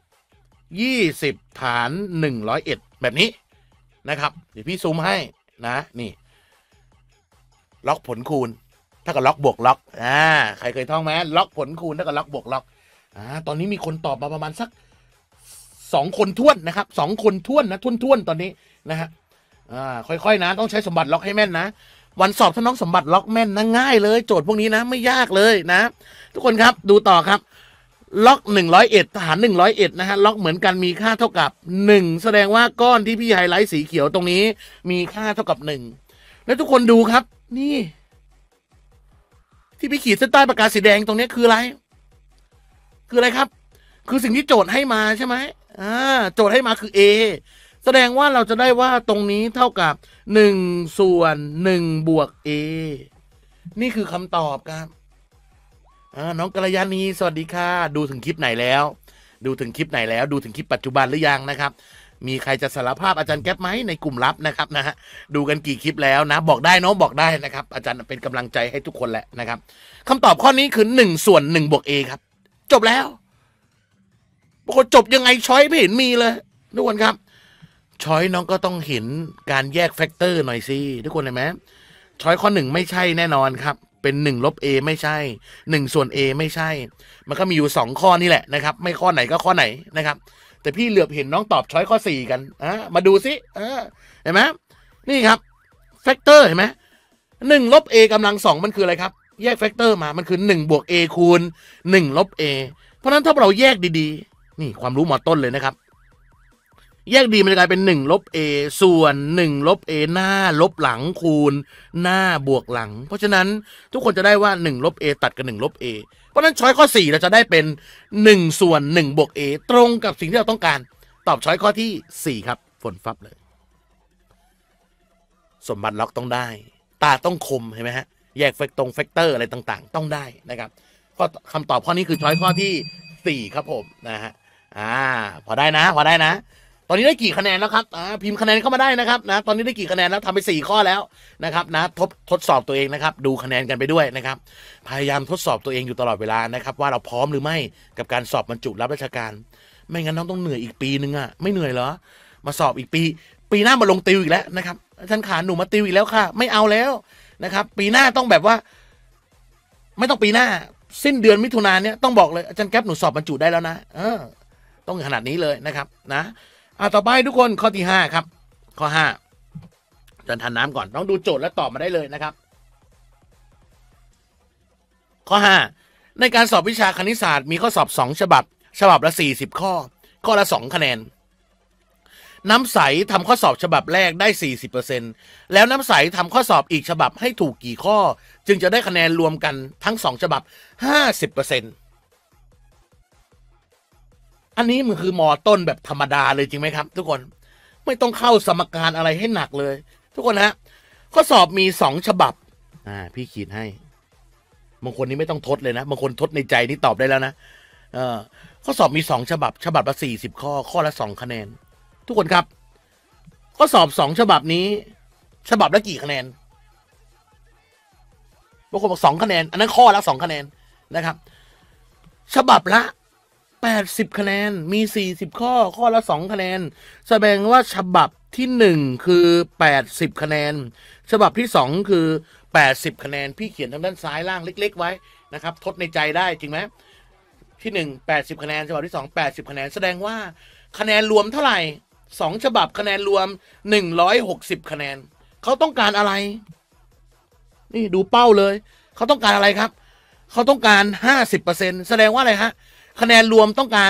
20ฐาน101แบบนี้นะครับเดี๋ยวพี่ซูมให้นะนี่ล็อกผลคูณเท่ากับล็อกบวกล็อกใครเคยท่องไหมล็อกผลคูณเท่ากับล็อกบวกล็อกตอนนี้มีคนตอบมาประมาณสัก2คนท้วนนะครับ2คนท้วนนะท้วนตอนนี้นะฮะค่อยๆนะต้องใช้สมบัติล็อกให้แม่นนะวันสอบถ้าน้องสมบัติล็อกแม่นนะง่ายเลยโจทย์พวกนี้นะไม่ยากเลยนะทุกคนครับดูต่อครับล็อก101ฐาน101นะฮะล็อกเหมือนกันมีค่าเท่ากับ1แสดงว่าก้อนที่พี่ไฮไลท์สีเขียวตรงนี้มีค่าเท่ากับ1แล้วทุกคนดูครับนี่ที่พี่ขีดเส้นใต้ปากกาสีแดงตรงนี้คืออะไรครับคือสิ่งที่โจทย์ให้มาใช่ไหมโจทย์ให้มาคือ A แสดงว่าเราจะได้ว่าตรงนี้เท่ากับ1ส่วน1บวก A นี่คือคำตอบครับน้องกัลยาณีสวัสดีค่ะดูถึงคลิปไหนแล้วดูถึงคลิปปัจจุบันหรือยังนะครับมีใครจะสารภาพอาจารย์แก๊ปไหมในกลุ่มลับนะครับนะฮะดูกันกี่คลิปแล้วนะบอกได้น้องบอกได้นะครับอาจารย์เป็นกำลังใจให้ทุกคนแหละนะครับคำตอบข้อนี้คือ1ส่วน1บวก A ครับจบแล้วบางคนจบยังไงช้อยไม่เห็นมีเลยทุกคนครับช้อยน้องก็ต้องเห็นการแยกแฟกเตอร์หน่อยสิทุกคนเห็นไหมช้อยข้อ1ไม่ใช่แน่นอนครับเป็น1ลบ A ไม่ใช่1ส่วน A ไม่ใช่มันก็มีอยู่2ข้อนี่แหละนะครับไม่ข้อไหนก็ข้อไหนนะครับแต่พี่เหลือบเห็นน้องตอบช้อยข้อ4กันมาดูสิเห็นไหมนี่ครับแฟกเตอร์เห็นไหม 1 ลบ a กำลัง 2มันคืออะไรครับแยกแฟกเตอร์มามันคือ1 บวก a คูณ1 ลบ a เพราะนั้นถ้าเราแยกดีๆนี่ความรู้มอต้นเลยนะครับแยกดีมันจะกลายเป็น1 ลบ a ส่วน1 ลบ a หน้าลบหลังคูณหน้าบวกหลังเพราะฉะนั้นทุกคนจะได้ว่า1 ลบ a ตัดกับ1 ลบ a เพราะนั้นช้อยข้อ4เราจะได้เป็น1 ส่วน1 บวก a ตรงกับสิ่งที่เราต้องการตอบช้อยข้อที่4ครับฝนฟับเลยสมบัติล็อกต้องได้ตาต้องคมเห็นไหมฮะแยกแฟกเตอร์อะไรต่างๆต้องได้นะครับข้อคำตอบข้อนี้คือช้อยข้อที่4ครับผมนะฮะพอได้นะตอนนี้ได้กี่คะแนนแล้วครับพิมพ์คะแนนเข้ามาได้นะครับนะตอนนี้ได้กี่คะแนนแล้วทำไป4 ข้อแล้วนะครับนะทดสอบตัวเองนะครับดูคะแนนกันไปด้วยนะครับพยายามทดสอบตัวเองอยู่ตลอดเวลานะครับว่าเราพร้อมหรือไม่กับการสอบบรรจุรับราชการไม่งั้นน้องต้องเหนื่อยอีกปีนึงไม่เหนื่อยเหรอมาสอบอีกปีหน้ามาลงติวอีกแล้วนะครับอาจารย์ขาหนูมาติวอีกแล้วค่ะไม่เอาแล้วนะครับปีหน้าต้องแบบว่าไม่ต้องปีหน้าสิ้นเดือนมิถุนายนเนี้ยต้องบอกเลยอาจารย์แก๊ปหนูสอบบรรจุได้แล้วนะต้องขนาดนี้เลยนะครับนะต่อไปทุกคนข้อที่5ครับข้อ5อาจารย์ทานน้ำก่อนต้องดูโจทย์และตอบมาได้เลยนะครับข้อ5ในการสอบวิชาคณิตศาสตร์มีข้อสอบ2 ฉบับละ40 ข้อละ2 คะแนนน้ำใสทำข้อสอบฉบับแรกได้ 40% แล้วน้ำใสทำข้อสอบอีกฉบับให้ถูกกี่ข้อจึงจะได้คะแนนรวมกันทั้ง2 ฉบับ 50%อันนี้มันคือมอต้นแบบธรรมดาเลยจริงไหมครับทุกคนไม่ต้องเข้าสมการอะไรให้หนักเลยทุกคนฮะข้อสอบมี2 ฉบับพี่ขีดให้บางคนนี้ไม่ต้องทดเลยนะบางคนทดในใจนี่ตอบได้แล้วนะข้อสอบมี2 ฉบับละ40 ข้อละ2 คะแนนทุกคนครับข้อสอบ2 ฉบับนี้ฉบับละกี่คะแนนบางคนบอก2 คะแนนอันนั้นข้อละ2 คะแนนนะครับฉบับละ80 คะแนนมี40 ข้อละ2 คะแนนแสดงว่าฉบับที่1คือ80 คะแนนฉบับที่2คือ80 คะแนนพี่เขียนทางด้านซ้ายล่างเล็กๆไว้นะครับทดในใจได้จริงไหมที่1 80 คะแนนฉบับที่2 80 คะแนนแสดงว่าคะแนนรวมเท่าไหร่2 ฉบับคะแนนรวม160 คะแนนเขาต้องการอะไรนี่ดูเป้าเลยเขาต้องการอะไรครับเขาต้องการ50%แสดงว่าอะไรฮะคะแนนรวมต้องการ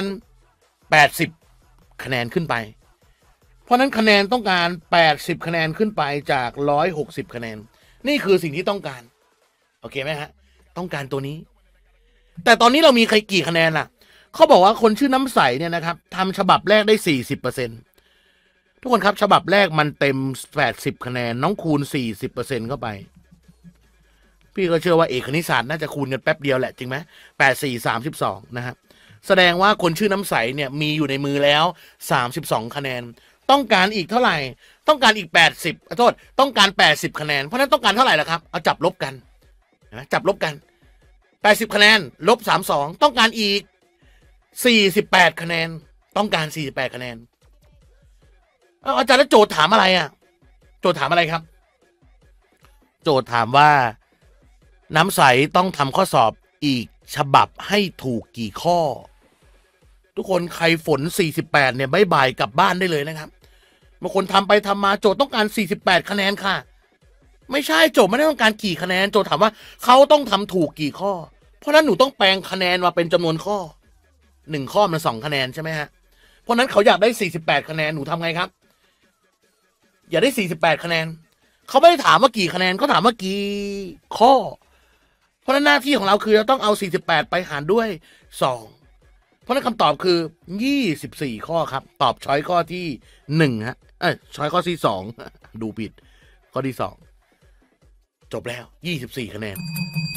80 คะแนนขึ้นไปเพราะนั้นคะแนนต้องการ80 คะแนนขึ้นไปจาก160 คะแนนนี่คือสิ่งที่ต้องการโอเคไหมฮะต้องการตัวนี้แต่ตอนนี้เรามีใครกี่คะแนนล่ะเขาบอกว่าคนชื่อน้ำใสเนี่ยนะครับทำฉบับแรกได้ 40%ทุกคนครับฉบับแรกมันเต็ม80 คะแนนน้องคูณ 40% เข้าไปพี่ก็เชื่อว่าเอกคณิตศาสตร์น่าจะคูณกันแป๊บเดียวแหละจริงไหม84 32นะครับแสดงว่าคนชื่อน้ำใสเนี่ยมีอยู่ในมือแล้ว32 คะแนนต้องการอีกเท่าไหร่ต้องการอีก80โทษต้องการ80 คะแนนเพราะนั้นต้องการเท่าไหร่ล่ะครับเอาจับลบกันนะจับลบกัน80 คะแนนลบ32ต้องการอีก48 คะแนนต้องการ48 คะแนนอาจารย์แล้วโจทย์ถามอะไรโจทย์ถามอะไรครับโจทย์ถามว่าน้ำใสต้องทำข้อสอบอีกฉบับให้ถูกกี่ข้อทุกคนใครฝน48เนี่ยบ่ายกลับบ้านได้เลยนะครับบางคนทำไปทำมาโจทย์ต้องการ48 คะแนนค่ะไม่ใช่โจทย์ไม่ได้ต้องการกี่คะแนนโจทย์ถามว่าเขาต้องทำถูกกี่ข้อเพราะนั้นหนูต้องแปลงคะแนนมาเป็นจำนวนข้อ1 ข้อมัน2 คะแนนใช่ไหมฮะเพราะนั้นเขาอยากได้48 คะแนนหนูทำไงครับอยากได้48 คะแนนเขาไม่ได้ถามว่ากี่คะแนนเขาถามว่ากี่ข้อเพราะนั้นหน้าที่ของเราคือเราต้องเอา48ไปหารด้วย2เพราะนั้นคำตอบคือ24 ข้อครับตอบช้อยข้อที่1ฮะช้อยข้อที่2ดูผิดข้อที่2จบแล้ว24 คะแนน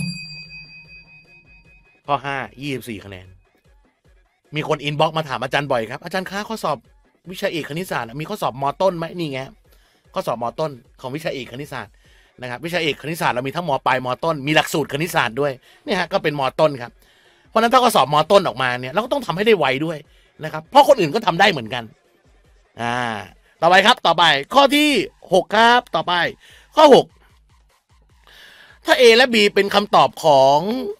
ข้อ5 24 คะแนนมีคนอินบ็อกซ์มาถามอาจารย์บ่อยครับอาจารย์คะข้อสอบวิชาเอกคณิตศาสตร์มีข้อสอบม.ต้นไหมนี่ไงข้อสอบม.ต้นของวิชาเอกคณิตศาสตร์นะครับวิชาเอกคณิตศาสตร์เรามีทั้งม.ปลายม.ต้นมีหลักสูตรคณิตศาสตร์ด้วยเนี่ยฮะก็เป็นม.ต้นครับเพราะนั้นถ้าข้อสอบม.ต้นออกมาเนี่ยเราก็ต้องทำให้ได้ไวด้วยนะครับเพราะคนอื่นก็ทำได้เหมือนกันต่อไปครับต่อไปข้อที่6ครับต่อไปข้อ6ถ้า A และ B เป็นคำตอบของ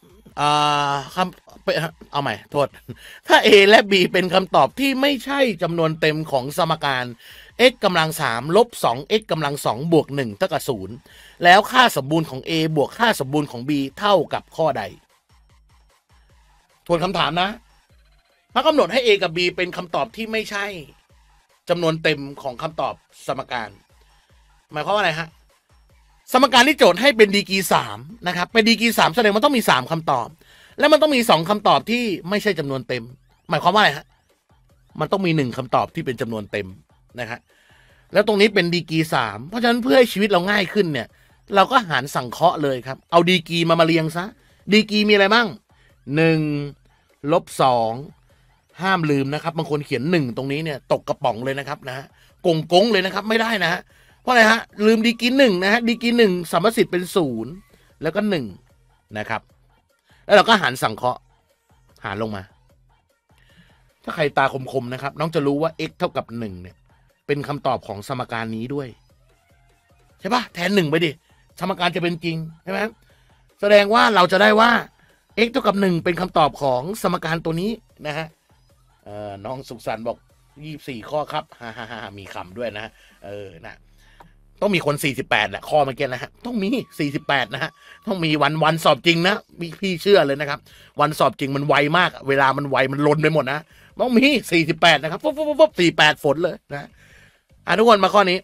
เอาใหม่โทษถ้า A และ B เป็นคำตอบที่ไม่ใช่จำนวนเต็มของสมการ x กำลัง3ลบ 2x กำลัง2บวก1เท่ากับ0แล้วค่าสมบูรณ์ของ a บวกค่าสมบูรณ์ของ b เท่ากับข้อใดทวนคำถามนะถ้ากำหนดให้ a กับ b เป็นคำตอบที่ไม่ใช่จำนวนเต็มของคำตอบสมการหมายความว่าอะไรฮะสมการที่โจทย์ให้เป็นดีกรี3นะครับเป็นดีกรี3แสดงมันต้องมี3คำตอบและมันต้องมี2คำตอบที่ไม่ใช่จำนวนเต็มหมายความว่าอะไรฮะมันต้องมี1คำตอบที่เป็นจำนวนเต็มนะฮะแล้วตรงนี้เป็นดีกรี3เพราะฉะนั้นเพื่อให้ชีวิตเราง่ายขึ้นเนี่ยเราก็หารสังเคราะห์เลยครับเอาดีกรีมาเรียงซะดีกรีมีอะไรบ้าง1ลบ2ห้ามลืมนะครับบางคนเขียน1ตรงนี้เนี่ยตกกระป๋องเลยนะครับนะฮะกงเลยนะครับไม่ได้นะฮะเพราะอะไรฮะลืมดีกรี1นะฮะดีกรี1สัมประสิทธิ์เป็น0แล้วก็1นะครับแล้วเราก็หารสังเคราะห์หารลงมาถ้าใครตาคมๆนะครับน้องจะรู้ว่า x เท่ากับ1เนี่ยเป็นคำตอบของสมการนี้ด้วยใช่ปะแทน1ไปดิสมการจะเป็นจริงใช่ไหมแสดงว่าเราจะได้ว่า x เท่ากับ1เป็นคำตอบของสมการตัวนี้นะฮะน้องสุขสันต์บอก24ข้อครับฮ่ามีคำด้วยนะนะต้องมีคน48แหละข้อเมื่อกี้นะฮะต้องมี48นะฮะต้องมีวันสอบจริงนะพี่เชื่อเลยนะครับวันสอบจริงมันไวมากเวลามันไวมันลนไปหมดนะต้องมี48นะครับปุ๊บ48ฝนเลยนะทุกคนมาข้อนี้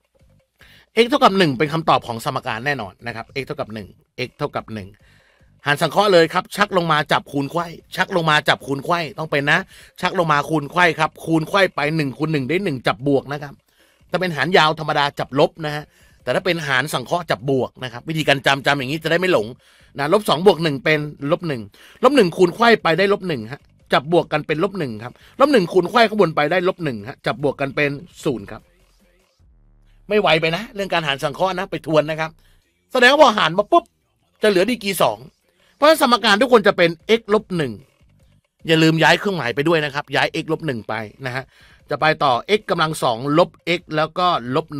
x เท่ากับ1เป็นคำตอบของสมการแน่นอนนะครับ x เท่ากับ1 x เท่ากับ1หารสังเคราะห์เลยครับชักลงมาจับคูณไขว้ชักลงมาจับคูณไขว้ต้องเป็นนะชักลงมาคูณไขว้ครับคูณไขว้ไป1คูณ1ได้1จับบวกนะครับถ้าเป็นหารยาวธรรมดาจับลบนะฮะแต่ถ้าเป็นหารสังเคราะห์จับบวกนะครับวิธีการจำอย่างนี้จะได้ไม่หลงนะลบ2บวก1เป็นลบ1ลบ1คูณไขว้ไปได้ลบ1ฮะจับบวกกันเป็นลบ1ครับลบ1คูณไขว้ข้างบนไปได้ลบ1ฮะจับบวกกันเป็น0ครับไม่ไวไปนะเรื่องการหารสังเคราะห์นะไปทวนนะครับแสดงว่าพอหารมาปุ๊บจะเหลือดีกรี2เพราะสมการทุกคนจะเป็น x ลบ1อย่าลืมย้ายเครื่องหมายไปด้วยนะครับย้าย x ลบ1ไปนะฮะจะไปต่อ x กำลัง2ลบ x แล้วก็ลบ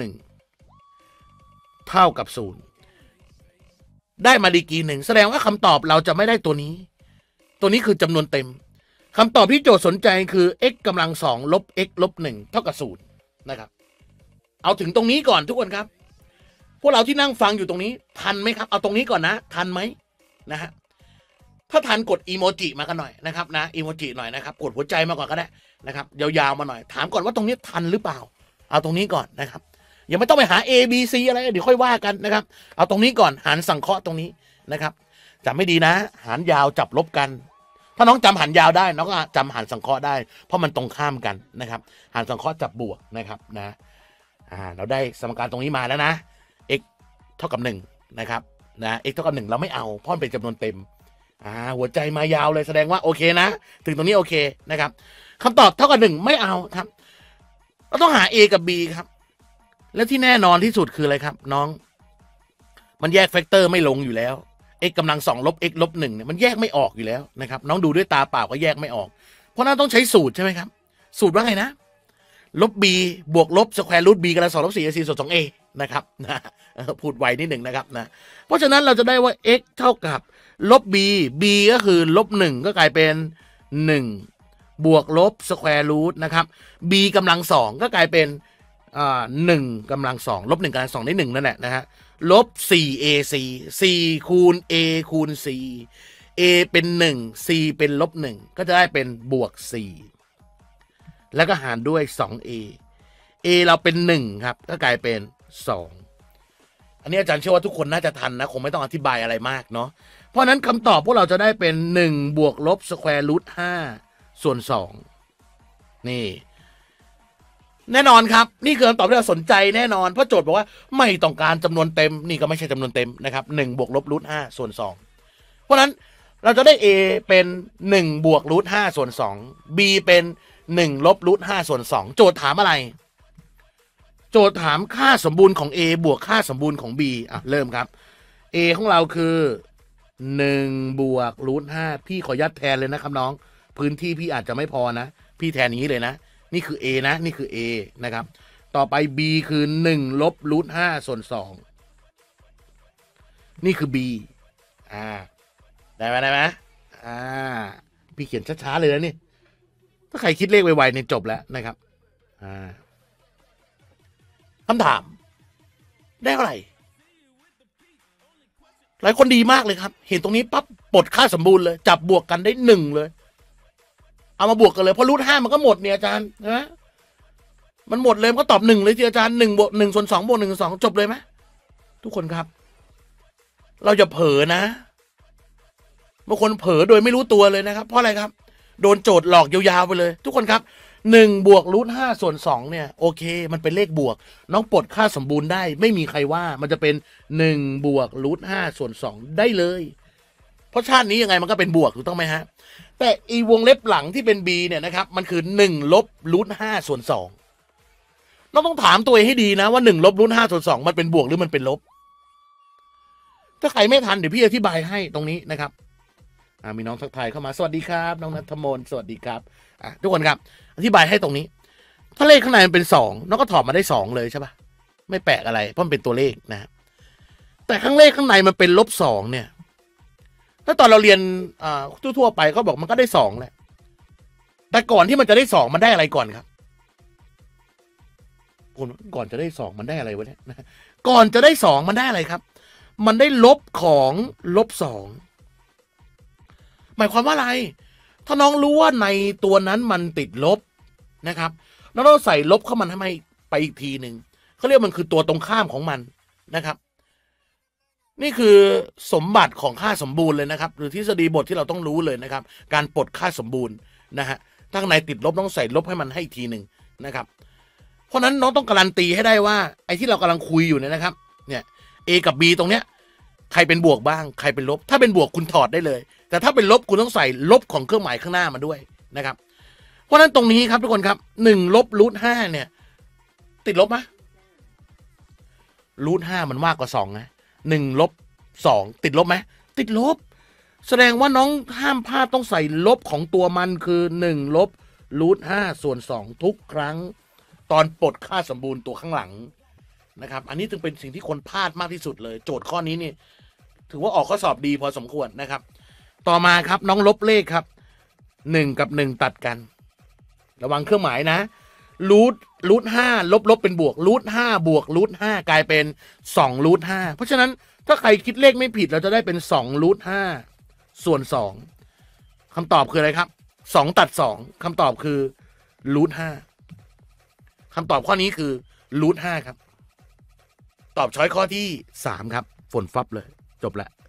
1เท่ากับ0ได้มาดีกรี1แสดงว่าคำตอบเราจะไม่ได้ตัวนี้คือจำนวนเต็มคำตอบที่โจทย์สนใจคือ x กำลัง2ลบ x ลบ1เท่ากับ0นะครับเอาถึงตรงนี้ก่อนทุกคนครับพวกเราที่นั่งฟังอยู่ตรงนี้ทันไหมครับเอาตรงนี้ก่อนนะทันไหมนะฮะถ้าทันกดอีโมจิมากันหน่อยนะครับนะอีโมจิหน่อยนะครับกดหัวใจมาก่อนก็ได้นะครับยาวๆมาหน่อยถามก่อนว่าตรงนี้ทันหรือเปล่าเอาตรงนี้ก่อนนะครับยังไม่ต้องไปหา A B C อะไรเดี๋ยวค่อยว่ากันนะครับเอาตรงนี้ก่อนหารสังเคราะห์ตรงนี้นะครับจำไม่ดีนะหารยาวจับลบกันถ้าน้องจำหารยาวได้น้องก็จำหารสังเคราะห์ได้เพราะมันตรงข้ามกันนะครับหารสังเคราะห์จับบวกนะครับนะเราได้สมการตรงนี้มาแล้วนะ x เท่ากับ1นะครับนะ x เท่ากับ1เราไม่เอาเพราะมันเป็นจำนวนเต็มหัวใจมายาวเลยแสดงว่าโอเคนะถึงตรงนี้โอเคนะครับคำตอบเท่ากับ1ไม่เอาครับเราต้องหา a กับ b ครับและที่แน่นอนที่สุดคืออะไรครับน้องมันแยกแฟกเตอร์ไม่ลงอยู่แล้ว x กำลัง2ลบ x ลบ1เนี่ยมันแยกไม่ออกอยู่แล้วนะครับน้องดูด้วยตาเปล่าก็แยกไม่ออกเพราะนั้นต้องใช้สูตรใช่ไหมครับสูตรว่าไงนะลบ b บวกลบสแควร์รูท b กำลัง2ลบ4 ac ส่วน2 a นะครับนะพูดไวนิดหนึ่งนะครับนะเพราะฉะนั้นเราจะได้ว่า x เท่ากับลบ b b ก็คือลบ1ก็กลายเป็น1บวกลบสแควร์รูทนะครับ b กำลัง2ก็กลายเป็น1กำลัง2ลบ1กำลัง2ได้1นั่นแหละนะฮะลบ 4ac 4คูณ a คูณ c a เป็น1 c เป็นลบ1ก็จะได้เป็นบวก4แล้วก็หารด้วย 2a a เราเป็น1ครับก็กลายเป็น2อันนี้อาจารย์เชื่อว่าทุกคนน่าจะทันนะคงไม่ต้องอธิบายอะไรมากเนาะเพราะนั้นคำตอบพวกเราจะได้เป็น1บวกลบสแควร์รูท5ส่วน2นี่แน่นอนครับนี่คือคำตอบที่เราสนใจแน่นอนเพราะโจทย์บอกว่าไม่ต้องการจำนวนเต็มนี่ก็ไม่ใช่จำนวนเต็มนะครับ1บวกลบรูท5ส่วน2เพราะนั้นเราจะได้ a เป็น1บวกรูท5ส่วน2 b เป็น1ลบรูท5ส่วน2โจทย์ถามอะไรโจทย์ถามค่าสมบูรณ์ของ a บวกค่าสมบูรณ์ของ b เริ่มครับ a ของเราคือ1บวกรูท5พี่ขอยัดแทนเลยนะครับน้องพื้นที่พี่อาจจะไม่พอนะพี่แทนอย่างนี้เลยนะนี่คือ a นะนี่คือ a นะครับต่อไป b คือ1ลบรูท5ส่วน2นี่คือ b ได้ไหมพี่เขียนช้าๆเลยนะนี่ถ้าใครคิดเลขไวๆเนี่ยจบแล้วนะครับคำถามได้เท่าไหร่หลายคนดีมากเลยครับเห็นตรงนี้ปั๊บปลดค่าสมบูรณ์เลยจับบวกกันได้1เลยเอามาบวกกันเลยเพราะรูท5มันก็หมดเนี่ยอาจารย์นะมันหมดเลยมันก็ตอบ1เลยที่อาจารย์1บวก1ส่วน2บวก1ส่วน2จบเลยไหมทุกคนครับเราจะเผลอนะบางคนเผลอโดยไม่รู้ตัวเลยนะครับเพราะอะไรครับโดนโจทย์หลอกยาวๆไปเลยทุกคนครับ1บวกรูท5ส่วน2เนี่ยโอเคมันเป็นเลขบวกน้องปลดค่าสมบูรณ์ได้ไม่มีใครว่ามันจะเป็น1บวกรูท5ส่วน2ได้เลยเพราะชาตินี้ยังไงมันก็เป็นบวกถูกต้องไหมฮะแต่อีวงเล็บหลังที่เป็น b เนี่ยนะครับมันคือ1ลบรูท5ส่วน2น้องต้องถามตัวเองให้ดีนะว่า1ลบรูท5ส่วน2มันเป็นบวกหรือมันเป็นลบถ้าใครไม่ทันเดี๋ยวพี่อธิบายให้ตรงนี้นะครับมีน้องทักทายเข้ามาสวัสดีครับน้องณัฐมนต์สวัสดีครับทุกคนครับอธิบายให้ตรงนี้ถ้าเลขข้างในมันเป็น2น้องก็ถอดมาได้2เลยใช่ปะไม่แปลกอะไรเพราะมันเป็นตัวเลขนะแต่ข้างเลขข้างในมันเป็น-2เนี่ยถ้าตอนเราเรียนทั่วๆไปก็บอกมันก็ได้2แหละแต่ก่อนที่มันจะได้2มันได้อะไรก่อนครับก่อนจะได้2มันได้อะไรวะเนี่ยก่อนจะได้2มันได้อะไรครับมันได้ลบของ-2หมายความว่าอะไรถ้าน้องรู้ว่าในตัวนั้นมันติดลบนะครับน้องต้องใส่ลบเข้ามันทำไมไปอีกทีหนึ่งเขาเรียกมันคือตัวตรงข้ามของมันนะครับนี่คือสมบัติของค่าสมบูรณ์เลยนะครับหรือทฤษฎีบทที่เราต้องรู้เลยนะครับการปลดค่าสมบูรณ์นะฮะถ้าข้างในติดลบต้องใส่ลบให้มันให้อีกทีหนึ่งนะครับเพราะนั้นน้องต้องการันตีให้ได้ว่าไอ้ที่เรากำลังคุยอยู่เนี่ยนะครับเนี่ย A กับ B ตรงเนี้ยใครเป็นบวกบ้างใครเป็นลบถ้าเป็นบวกคุณถอดได้เลยแต่ถ้าเป็นลบคุณต้องใส่ลบของเครื่องหมายข้างหน้ามาด้วยนะครับเพราะฉะนั้นตรงนี้ครับทุกคนครับ1ลบรูท5เนี่ยติดลบไหมรูท5มันมากกว่า2นะ1ลบ2ติดลบไหมติดลบแสดงว่าน้องห้ามพลาดต้องใส่ลบของตัวมันคือ1ลบรูท5ส่วน2ทุกครั้งตอนปลดค่าสมบูรณ์ตัวข้างหลังนะครับอันนี้จึงเป็นสิ่งที่คนพลาดมากที่สุดเลยโจทย์ข้อนี้นี่ถือว่าออกข้อสอบดีพอสมควรนะครับต่อมาครับน้องลบเลขครับ1กับ1ตัดกันระวังเครื่องหมายนะรูท5ลบเป็นบวกรูท5บวกรูท5กลายเป็น2รูท5เพราะฉะนั้นถ้าใครคิดเลขไม่ผิดเราจะได้เป็น2รูท5ส่วน2คำตอบคืออะไรครับ2ตัด2คำตอบคือรูท5คำตอบข้อนี้คือรูท5ครับตอบช้อยข้อที่3ครับฝนฟับเลยจบแล้ว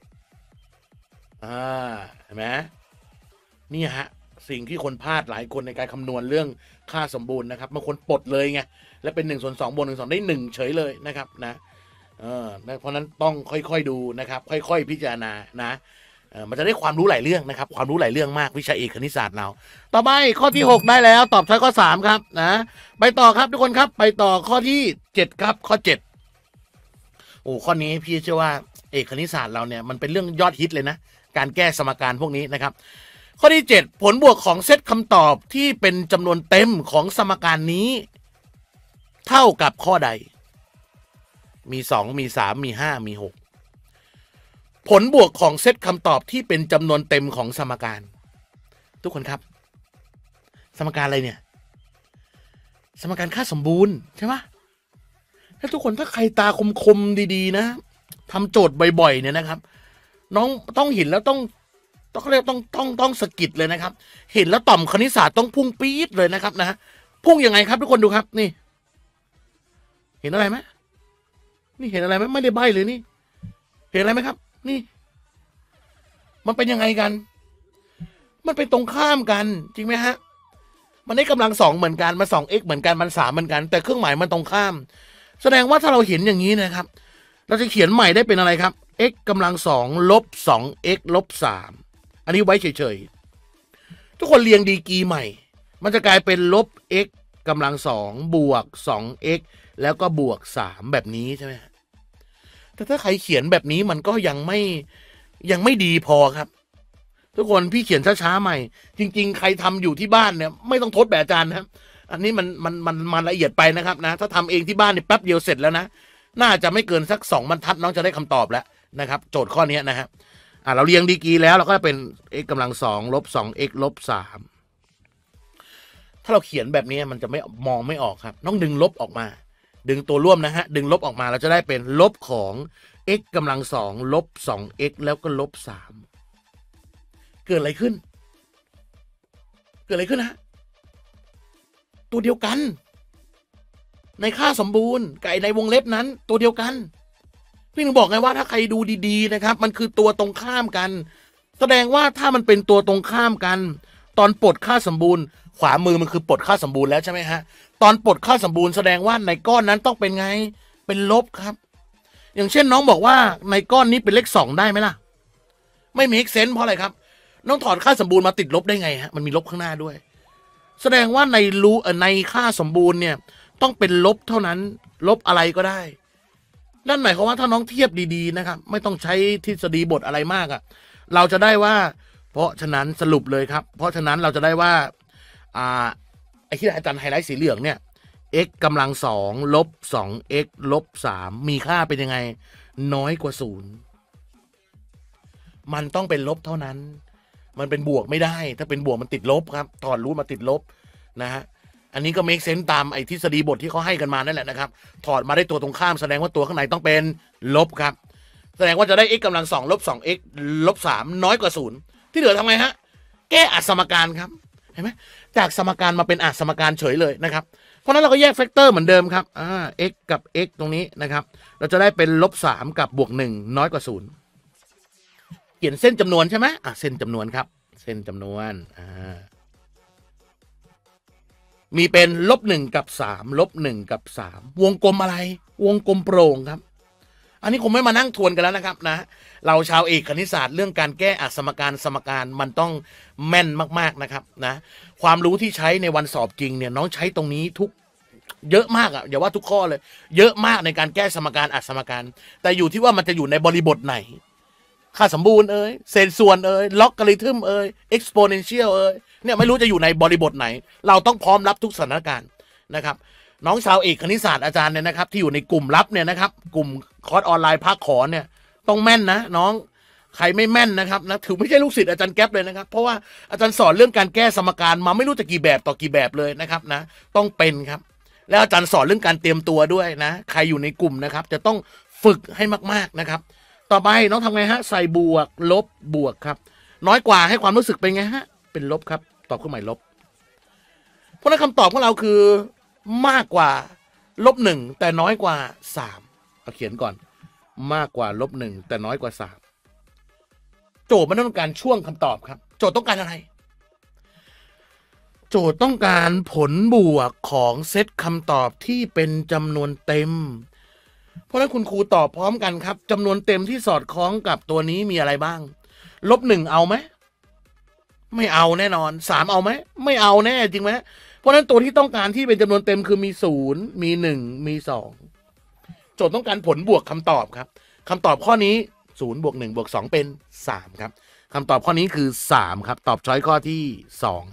เห็นไหมนี่ฮะสิ่งที่คนพลาดหลายคนในการคำนวณเรื่องค่าสมบูรณ์นะครับบางคนปลดเลยไงและเป็น1ส่วน2บวก1 2ได้1เฉยเลยนะครับนะเพราะนั้นต้องค่อยๆดูนะครับค่อยๆพิจารณานะมันจะได้ความรู้หลายเรื่องนะครับความรู้หลายเรื่องมากวิชาเอกคณิตศาสตร์เราต่อไปข้อที่6ได้แล้วตอบช้อยข้อ3ครับนะไปต่อครับทุกคนครับไปต่อข้อที่7ครับข้อ7โอ้ข้อนี้พี่เชื่อว่าเอกคณิตศาสตร์เราเนี่ยมันเป็นเรื่องยอดฮิตเลยนะการแก้สมการพวกนี้นะครับข้อที่7ผลบวกของเซตคำตอบที่เป็นจำนวนเต็มของสมการนี้เท่ากับข้อใดมี2มี3มี5มี6ผลบวกของเซตคำตอบที่เป็นจำนวนเต็มของสมการทุกคนครับสมการอะไรเนี่ยสมการค่าสมบูรณ์ใช่ไหมถ้าทุกคนถ้าใครตาคมๆดีๆนะทำโจทย์บ่อยๆเนี่ยนะครับน้องต้องเห็นแล้วต้องเรียกต้องสะกิดเลยนะครับเห็นแล้วต่อมคณิตศาสตร์ต้องพุ่งปี๊ดเลยนะครับนะพุ่งยังไงครับทุกคนดูครับนี่เห็นอะไรไหมนี่เห็นอะไรไหมไม่ได้ใบ้เลยนี่เห็นอะไรไหมครับนี่มันเป็นยังไงกันมันเป็นตรงข้ามกันจริงไหมฮะมันได้กำลัง2เหมือนกันมัน 2x เหมือนกันมัน3เหมือนกันแต่เครื่องหมายมันตรงข้ามแสดงว่าถ้าเราเห็นอย่างนี้นะครับเราจะเขียนใหม่ได้เป็นอะไรครับ x กำลัง2ลบ 2x ลบ3อันนี้ไว้เฉยๆทุกคนเรียงดีกรีใหม่มันจะกลายเป็นลบ x กำลัง2บวก 2x แล้วก็บวก3แบบนี้ใช่ไหมแต่ถ้าใครเขียนแบบนี้มันก็ยังไม่ดีพอครับทุกคนพี่เขียนช้าๆใหม่จริงๆใครทำอยู่ที่บ้านเนี่ยไม่ต้องทดแบบอาจารย์นะครับอันนี้มันละเอียดไปนะครับนะถ้าทำเองที่บ้านเนี่ยแป๊บเดียวเสร็จแล้วนะน่าจะไม่เกินสัก2บรรทัดน้องจะได้คำตอบแล้วนะครับโจทย์ข้อนี้นะฮะเราเรียงดีกรีแล้วเราก็เป็น x กำลัง2ลบ 2x ลบ3ถ้าเราเขียนแบบนี้มันจะไม่มองไม่ออกครับต้องดึงลบออกมาดึงตัวร่วมนะฮะดึงลบออกมาเราจะได้เป็นลบของ x กำลัง2ลบ 2x แล้วก็ลบ3เกิดอะไรขึ้นฮะตัวเดียวกันในค่าสมบูรณ์กับในวงเล็บนั้นตัวเดียวกันพี่ถึงบอกไงว่าถ้าใครดูดีๆนะครับมันคือตัวตรงข้ามกันแสดงว่าถ้ามันเป็นตัวตรงข้ามกันตอนปลดค่าสมบูรณ์ขวามือมันคือปลดค่าสมบูรณ์แล้วใช่ไหมฮะตอนปลดค่าสมบูรณ์แสดงว่าในก้อนนั้นต้องเป็นไงเป็นลบครับอย่างเช่นน้องบอกว่าในก้อนนี้เป็นเลข2ได้ไหมล่ะไม่มีเอ็กเซนต์เพราะอะไรครับน้องถอดค่าสมบูรณ์มาติดลบได้ไงฮะมันมีลบข้างหน้าด้วยแสดงว่าในค่าสมบูรณ์เนี่ยต้องเป็นลบเท่านั้นลบอะไรก็ได้นั่นหมายความว่าถ้าน้องเทียบดีๆนะครับไม่ต้องใช้ทฤษฎีบทอะไรมากอ่ะเราจะได้ว่าเพราะฉะนั้นสรุปเลยครับเพราะฉะนั้นเราจะได้ว่าไอ้ที่อาจารย์ไฮไลท์สีเหลืองเนี่ย x กำลัง2ลบ 2x ลบ3มีค่าเป็นยังไงน้อยกว่า0มันต้องเป็นลบเท่านั้นมันเป็นบวกไม่ได้ถ้าเป็นบวกมันติดลบครับถอดรูทมาติดลบนะฮะอันนี้ก็ make sense ตามไอ้ทฤษฎีบทที่เขาให้กันมานั่นแหละนะครับถอดมาได้ตัวตรงข้ามแสดงว่าตัวข้างในต้องเป็นลบครับแสดงว่าจะได้ x กำลัง2ลบ 2x ลบ3น้อยกว่า0ที่เหลือทำไงฮะแก้อัดสมการครับเห็นไหมจากสมการมาเป็นอัดสมการเฉยเลยนะครับเพราะนั้นเราก็แยกแฟกเตอร์เหมือนเดิมครับx กับ x ตรงนี้นะครับเราจะได้เป็นลบ3กับบวก1น้อยกว่า0เขียนเส้นจำนวนใช่ไหมเส้นจำนวนครับเส้นจำนวนมีเป็นลบ1กับ3ลบ1กับ3วงกลมอะไรวงกลมโปร่งครับอันนี้คงไม่มานั่งทวนกันแล้วนะครับนะเราชาวเอกคณิตศาสตร์เรื่องการแก้อัดสมการมันต้องแม่นมากๆนะครับนะความรู้ที่ใช้ในวันสอบจริงเนี่ยน้องใช้ตรงนี้ทุกเยอะมากอย่าว่าทุกข้อเลยเยอะมากในการแก้สมการอัดสมการแต่อยู่ที่ว่ามันจะอยู่ในบริบทไหนค่าสมบูรณ์เศษส่วนล็อกริทึมexponential เนี่ยไม่รู้จะอยู่ในบริบทไหนเราต้องพร้อมรับทุกสถานการณ์นะครับน้องชาวเอกคณิตศาสตร์อาจารย์เนี่ยนะครับที่อยู่ในกลุ่มลับเนี่ยนะครับกลุ่มคอร์สออนไลน์ภาคขอเนี่ยต้องแม่นนะน้องใครไม่แม่นนะครับนะถือไม่ใช่ลูกศิษย์อาจารย์แก๊ปเลยนะครับเพราะว่าอาจารย์สอนเรื่องการแก้สมการมาไม่รู้จะกี่แบบต่อกี่แบบเลยนะครับนะต้องเป็นครับแล้วอาจารย์สอนเรื่องการเตรียมตัวด้วยนะใครอยู่ในกลุ่มนะครับจะต้องฝึกให้มากๆนะครับต่อไปน้องทำไงฮะใส่บวกลบบวกครับน้อยกว่าให้ความรู้สึกเป็นไงฮะเป็นลบครับตอบเครื่องหมายลบเพราะนั้นคำตอบของเราคือมากกว่าลบ1แต่น้อยกว่า3เอาเขียนก่อนมากกว่าลบ1แต่น้อยกว่า3โจทย์มันต้องการช่วงคำตอบครับโจทย์ต้องการอะไรโจทย์ต้องการผลบวกของเซตคำตอบที่เป็นจำนวนเต็มเพราะฉะนั้นคุณครูตอบพร้อมกันครับจำนวนเต็มที่สอดคล้องกับตัวนี้มีอะไรบ้างลบ1เอาไหมไม่เอาแน่นอน3เอาไหมไม่เอาแน่จริงไหมเพราะฉะนั้นตัวที่ต้องการที่เป็นจำนวนเต็มคือมี0มี1มี2โจทย์ต้องการผลบวกคำตอบครับคำตอบข้อนี้0บวก1บวก2เป็น3ครับคำตอบข้อนี้คือ3ครับตอบช้อยข้อที่2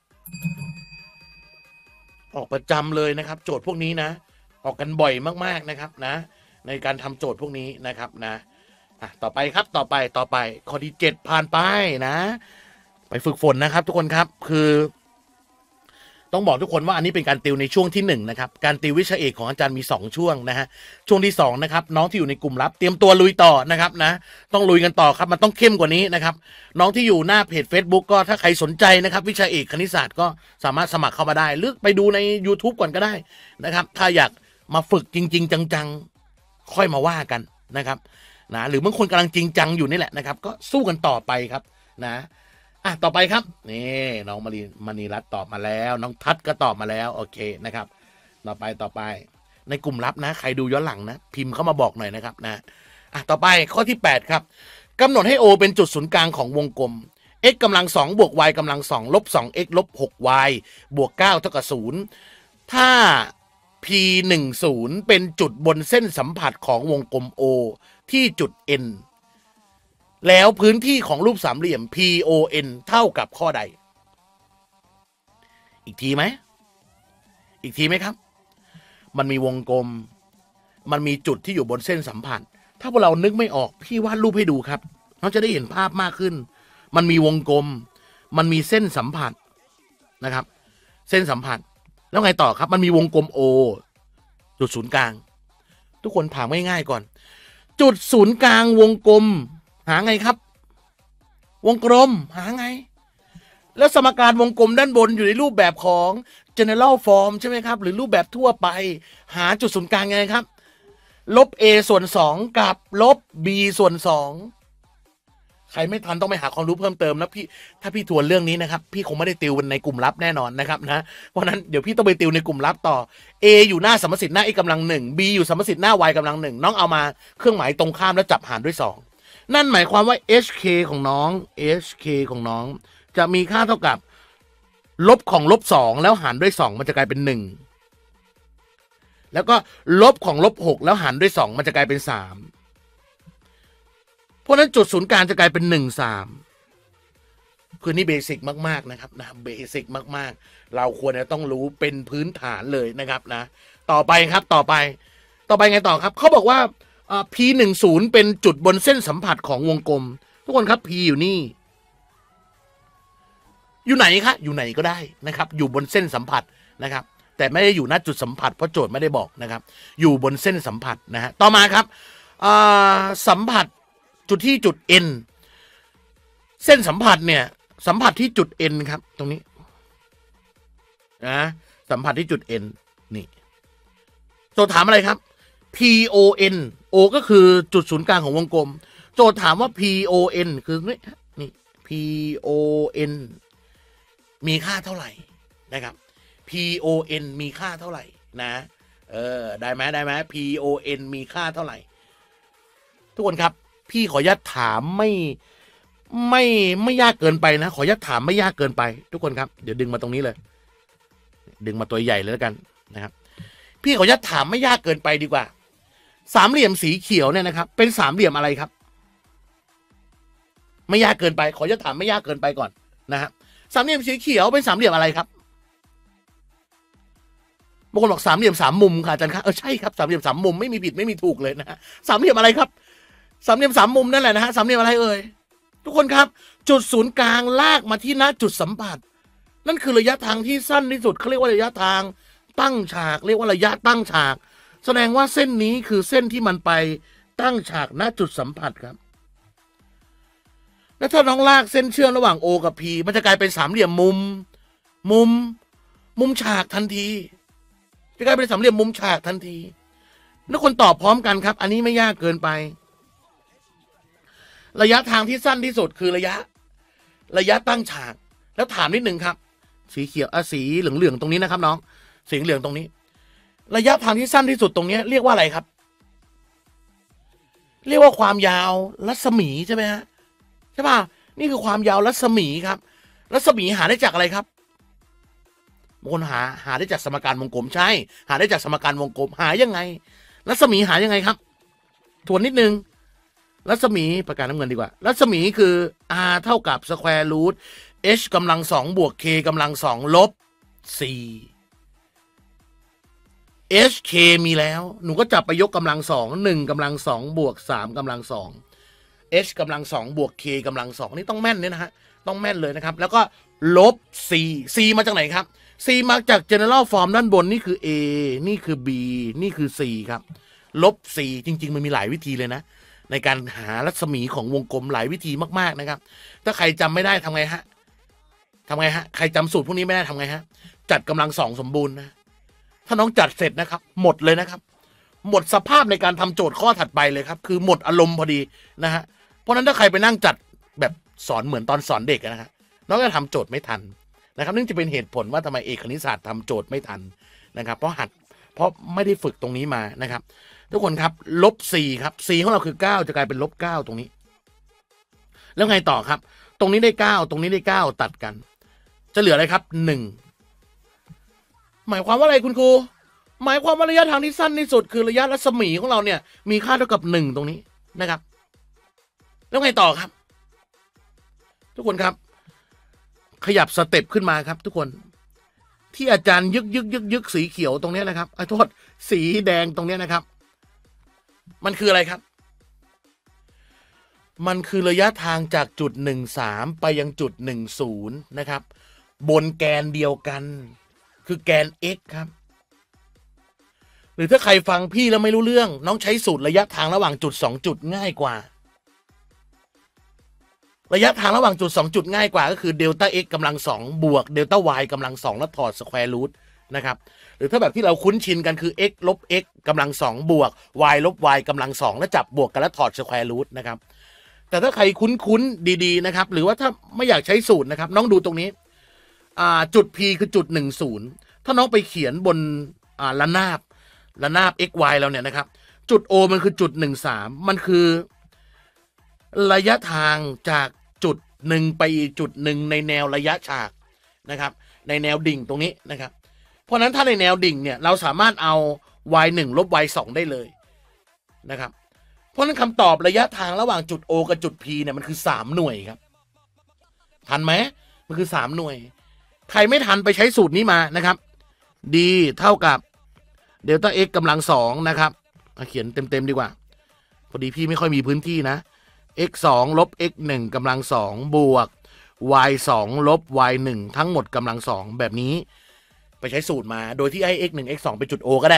ออกประจำเลยนะครับโจทย์พวกนี้นะออกกันบ่อยมากๆนะครับนะในการทำโจทย์พวกนี้นะครับนะต่อไปครับต่อไปข้อที่7ผ่านไปนะไปฝึกฝนนะครับทุกคนครับคือต้องบอกทุกคนว่าอันนี้เป็นการติวในช่วงที่1นะครับการติววิชาเอกของอาจารย์มี2ช่วงนะฮะช่วงที่2นะครับน้องที่อยู่ในกลุ่มลับเตรียมตัวลุยต่อนะครับนะต้องลุยกันต่อครับมันต้องเข้มกว่านี้นะครับน้องที่อยู่หน้าเพจ Facebook ก็ถ้าใครสนใจนะครับวิชาเอกคณิตศาสตร์ก็สามารถสมัครเข้ามาได้หรือไปดูใน YouTube ก่อนก็ได้นะครับถ้าอยากมาฝึกจริงๆจังๆค่อยมาว่ากันนะครับนะหรือบางคนกำลังจริงจังอยู่นี่แหละนะครับก็สู้กันต่อไปครับนะต่อไปครับนี่น้องมณีรัตน์ตอบมาแล้วน้องทัศน์ก็ตอบมาแล้วโอเคนะครับต่อไปในกลุ่มลับนะใครดูย้อนหลังนะพิมพ์เข้ามาบอกหน่อยนะครับนะต่อไปข้อที่8ครับกำหนดให้ O เป็นจุดศูนย์กลางของวงกลม x กำลัง2บวก y กำลัง2ลบ 2x ลบ 6y บวก9เท่ากับ0ถ้า p 1 0เป็นจุดบนเส้นสัมผัสของวงกลม O ที่จุด nแล้วพื้นที่ของรูปสามเหลี่ยม PON เท่ากับข้อใดอีกทีไหมครับมันมีวงกลมมันมีจุดที่อยู่บนเส้นสัมผัสถ้าพวกเรานึกไม่ออกพี่วาดรูปให้ดูครับเราจะได้เห็นภาพมากขึ้นมันมีวงกลมมันมีเส้นสัมผัสนะครับเส้นสัมผัสแล้วไงต่อครับมันมีวงกลม O จุดศูนย์กลางทุกคนถามง่ายๆก่อนจุดศูนย์กลางวงกลมหาไงครับวงกลมหาไงแล้วสมการวงกลมด้านบนอยู่ในรูปแบบของ general form ใช่ไหมครับหรือรูปแบบทั่วไปหาจุดศูนย์กลางไงครับลบ a ส่วน2กับลบ b ส่วน2ใครไม่ทันต้องไปหาความรู้เพิ่มเติมนะพี่ถ้าพี่ทวนเรื่องนี้นะครับพี่คงไม่ได้ติวในกลุ่มลับแน่นอนนะครับนะเพราะนั้นเดี๋ยวพี่ต้องไปติวในกลุ่มลับต่อ a อยู่หน้าสมมติหน้า x กำลัง1 b อยู่สมมติหน้า y กำลัง1น้องเอามาเครื่องหมายตรงข้ามแล้วจับหารด้วย2นั่นหมายความว่า hk ของน้อง hk ของน้องจะมีค่าเท่ากับลบของลบ2แล้วหารด้วย2มันจะกลายเป็น1แล้วก็ลบของลบ6แล้วหารด้วย2มันจะกลายเป็น3เพราะนั้นจุดศูนย์กลางจะกลายเป็น1 3คือนี่เบสิกมากๆนะครับนะเบสิกมากๆเราควรจะต้องรู้เป็นพื้นฐานเลยนะครับนะต่อไปครับต่อไปไงต่อครับเขาบอกว่าP10 เป็นจุดบนเส้นสัมผัสของวงกลมทุกคนครับ P อยู่นี่อยู่ไหนคะอยู่ไหนก็ได้นะครับอยู่บนเส้นสัมผัสนะครับแต่ไม่ได้อยู่ณจุดสัมผัสเพราะโจทย์ไม่ได้บอกนะครับอยู่บนเส้นสัมผัสนะฮะต่อมาครับสัมผัสจุดที่จุด N เส้นสัมผัสเนี่ยสัมผัสที่จุด N ครับตรงนี้นะสัมผัสที่จุด N นี่โจทย์ถามอะไรครับ PON O ก็คือจุดศูนย์กลางของวงกลมโจทย์ถามว่า PON คือนี่ PON มีค่าเท่าไหร่นะครับ PON มีค่าเท่าไหร่นะได้ไหม PON มีค่าเท่าไหร่ทุกคนครับพี่ขออนุญาตถามไม่ยากเกินไปนะขออนุญาตถามไม่ยากเกินไปทุกคนครับเดี๋ยวดึงมาตรงนี้เลยดึงมาตัวใหญ่เลยแล้วกันนะครับพี่ขออนุญาตถามไม่ยากเกินไปดีกว่าสามเหลี่ยมสีเขียวเนี่ยนะครับเป็นสามเหลี่ยมอะไรครับไม่ยากเกินไปขออนุญาตถามไม่ยากเกินไปก่อนนะฮะสามเหลี่ยมสีเขียวเป็นสามเหลี่ยมอะไรครับบางคนบอกสามเหลี่ยมสามมุมค่ะอาจารย์ครับใช่ครับสามเหลี่ยมสามมุมไม่มีผิดไม่มีถูกเลยนะฮะสามเหลี่ยมอะไรครับสามเหลี่ยมสามมุมนั่นแหละนะฮะสามเหลี่ยมอะไรเอ่ยทุกคนครับจุดศูนย์กลางลากมาที่ณจุดสัมผัสนั่นคือระยะทางที่สั้นที่สุดเขาเรียกว่าระยะทางตั้งฉากเรียกว่าระยะตั้งฉากแสดงว่าเส้นนี้คือเส้นที่มันไปตั้งฉากณจุดสัมผัสครับแล้วถ้าน้องลากเส้นเชื่อมระหว่าง O กับ P มันจะกลายเป็นสามเหลี่ยมมุมฉากทันทีจะกลายเป็นสามเหลี่ยมมุมฉากทันทีทุกคนตอบพร้อมกันครับอันนี้ไม่ยากเกินไประยะทางที่สั้นที่สุดคือระยะตั้งฉากแล้วถามนิดหนึ่งครับสีเขียวสีเหลืองๆตรงนี้นะครับน้องสีเหลืองตรงนี้ระยะทางที่สั้นที่สุดตรงนี้เรียกว่าอะไรครับเรียกว่าความยาวรัศมีใช่ไหมฮะใช่ป่ะนี่คือความยาวรัศมีครับรัศมีหาได้จากอะไรครับบางคนหาได้จากสมการวงกลมใช่หาได้จากสมการวงกลมหายังไงรัศมีหายังไงครับทวนนิดนึงรัศมีประกาศน้ำเงินดีกว่ารัศมีคือ r เท่ากับสแควร์รูท h กำลัง2บวก k กำลัง2ลบ4 hk มีแล้วหนูก็จับไปยกกำลัง2 1กำลัง2บวก3กำลัง2 h กำลัง2บวก k กำลัง2นี่ต้องแม่นเนี่ยนะฮะต้องแม่นเลยนะครับแล้วก็ลบ4 c มาจากไหนครับ c มาจาก general form ด้านบนนี่คือ a นี่คือ b นี่คือ c ครับลบ4จริงๆมันมีหลายวิธีเลยนะในการหารัศมีของวงกลมหลายวิธีมากๆนะครับถ้าใครจำไม่ได้ทำไงฮะใครจำสูตรพวกนี้ไม่ได้ทำไงฮะจัดกำลัง2สมบูรณ์นะถ้าน้องจัดเสร็จนะครับหมดเลยนะครับหมดสภาพในการทำโจทย์ข้อถัดไปเลยครับคือหมดอารมณ์พอดีนะฮะเพราะนั้นถ้าใครไปนั่งจัดแบบสอนเหมือนตอนสอนเด็กนะฮะน้องจะทำโจทย์ไม่ทันนะครับนี่จะเป็นเหตุผลว่าทำไมเอกคณิตศาสตร์ทำโจทย์ไม่ทันนะครับเพราะไม่ได้ฝึกตรงนี้มานะครับทุกคนครับลบ4ครับ4ของเราคือ9จะกลายเป็นลบ9ตรงนี้แล้วไงต่อครับตรงนี้ได้9ตรงนี้ได้9ตัดกันจะเหลืออะไรครับ1หมายความว่าอะไรคุณครูหมายความว่าระยะทางที่สั้นที่สุดคือระยะรัศมีของเราเนี่ยมีค่าเท่ากับ1ตรงนี้นะครับแล้วไงต่อครับทุกคนครับขยับสเต็ปขึ้นมาครับทุกคนที่อาจารย์ยึกสีเขียวตรงนี้นะครับโทษสีแดงตรงนี้นะครับมันคืออะไรครับมันคือระยะทางจากจุด13ไปยังจุด10นะครับบนแกนเดียวกันคือแกน x ครับหรือถ้าใครฟังพี่แล้วไม่รู้เรื่องน้องใช้สูตรระยะทางระหว่างจุด2จุดง่ายกว่าระยะทางระหว่างจุด2จุดง่ายกว่าก็คือเดลต้า x กำลัง2บวกเดลต้า y กำลัง2แล้วถอดสแควร์รูทนะครับหรือถ้าแบบที่เราคุ้นชินกันคือ x ลบ x กำลัง2บวก y ลบ y กำลัง2แล้วจับบวกกันแล้วถอดสแควร์รูทนะครับแต่ถ้าใครคุ้นดีๆนะครับหรือว่าถ้าไม่อยากใช้สูตรนะครับน้องดูตรงนี้จุด p คือจุด10ถ้าน้องไปเขียนบนระนาบx y เราเนี่ยนะครับจุด o มันคือจุด13มันคือระยะทางจากจุดหนึ่งไปอีกจุดหนึ่งในแนวระยะฉากนะครับในแนวดิ่งตรงนี้นะครับเพราะนั้นถ้าในแนวดิ่งเนี่ยเราสามารถเอา y 1ลบ y 2ได้เลยนะครับเพราะนั้นคำตอบระยะทางระหว่างจุด o กับจุด p เนี่ยมันคือ3หน่วยครับทันไหมมันคือ3หน่วยใครไม่ทันไปใช้สูตรนี้มานะครับ d เท่ากับเดลต้า x กำลัง2นะครับเขียนเต็มๆดีกว่าพอดีพี่ไม่ค่อยมีพื้นที่นะx 2ลบ x 1กำลัง2บวก y 2ลบ y 1ทั้งหมดกำลัง2แบบนี้ไปใช้สูตรมาโดยที่ให้ x 1 x 2เป็นจุด o ก็ได้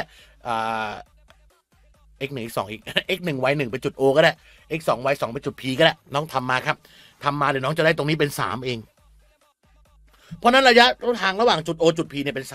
x 1 x 2อีก x 1 y 1เป็นจุด o ก็ได้ x 2 y 2เป็นจุด p ก็ได้น้องทำมาครับทำมาเดี๋ยวน้องจะได้ตรงนี้เป็น3เองเพราะนั้นระยะทางระหว่างจุด o จุด p เนี่ยเป็น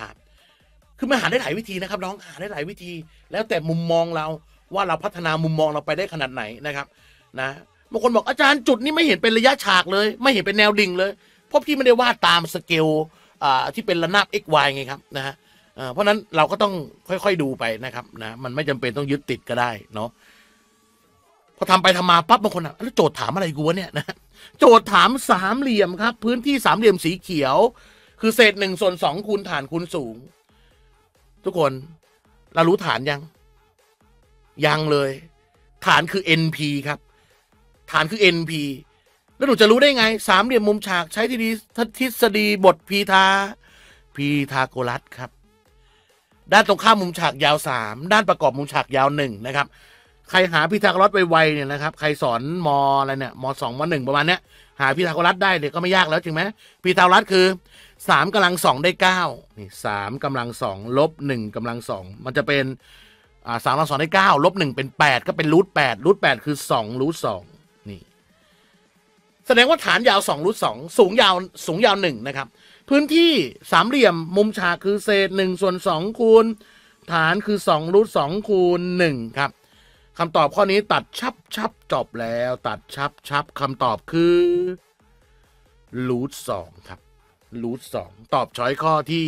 3คือมันหาได้หลายวิธีนะครับน้องหาได้หลายวิธีแล้วแต่มุมมองเราว่าเราพัฒนามุมมองเราไปได้ขนาดไหนนะครับนะบางคนบอกอาจารย์จุดนี้ไม่เห็นเป็นระยะฉากเลยไม่เห็นเป็นแนวดิ่งเลยเพราะพี่ไม่ได้วาดตามสเกลที่เป็นระนาบ x y ไงครับนะฮะเพราะนั้นเราก็ต้องค่อยๆดูไปนะครับนะมันไม่จำเป็นต้องยึดติดก็ได้เนาะพอทำไปทำมาปั๊บบางคนแล้วโจทย์ถามอะไรกูวะเนี่ยนะโจทย์ถามสามเหลี่ยมครับพื้นที่สามเหลี่ยมสีเขียวคือเศษ1/2คูณฐานคูณสูงทุกคนเรารู้ฐานยังเลยฐานคือ NP ครับฐานคือ NP แล้วหนูจะรู้ได้ไงสามเหลี่ยมมุมฉากใช้ทฤษฎีบทพีทาโกรัสครับด้านตรงข้ามมุมฉากยาว3ด้านประกอบมุมฉากยาว1นะครับใครหาพีทาโกรัสไวๆเนี่ยนะครับใครสอนมอะไรเนี่ยม2ม1ประมาณเนี้ยหาพีทาโกรัสได้เนี่ยก็ไม่ยากแล้วจริงไหมพีทาโกรัสคือ3กำลัง2ได้9นี่3กำลัง2ลบ1กำลัง2มันจะเป็น3กำลัง2ได้9ลบ1เป็น8ก็เป็นรูท8คือ2รูท2นี่แสดงว่าฐานยาว2รูท2สูงยาว1นะครับพื้นที่สามเหลี่ยมมุมฉากคือเศษ1/2คูณฐานคือ2รูท2คูณ1ครับคำตอบข้อนี้ตัดชับจบแล้วตัดชับคำตอบคือรูท2ครับรูท2ตอบช้อยข้อที่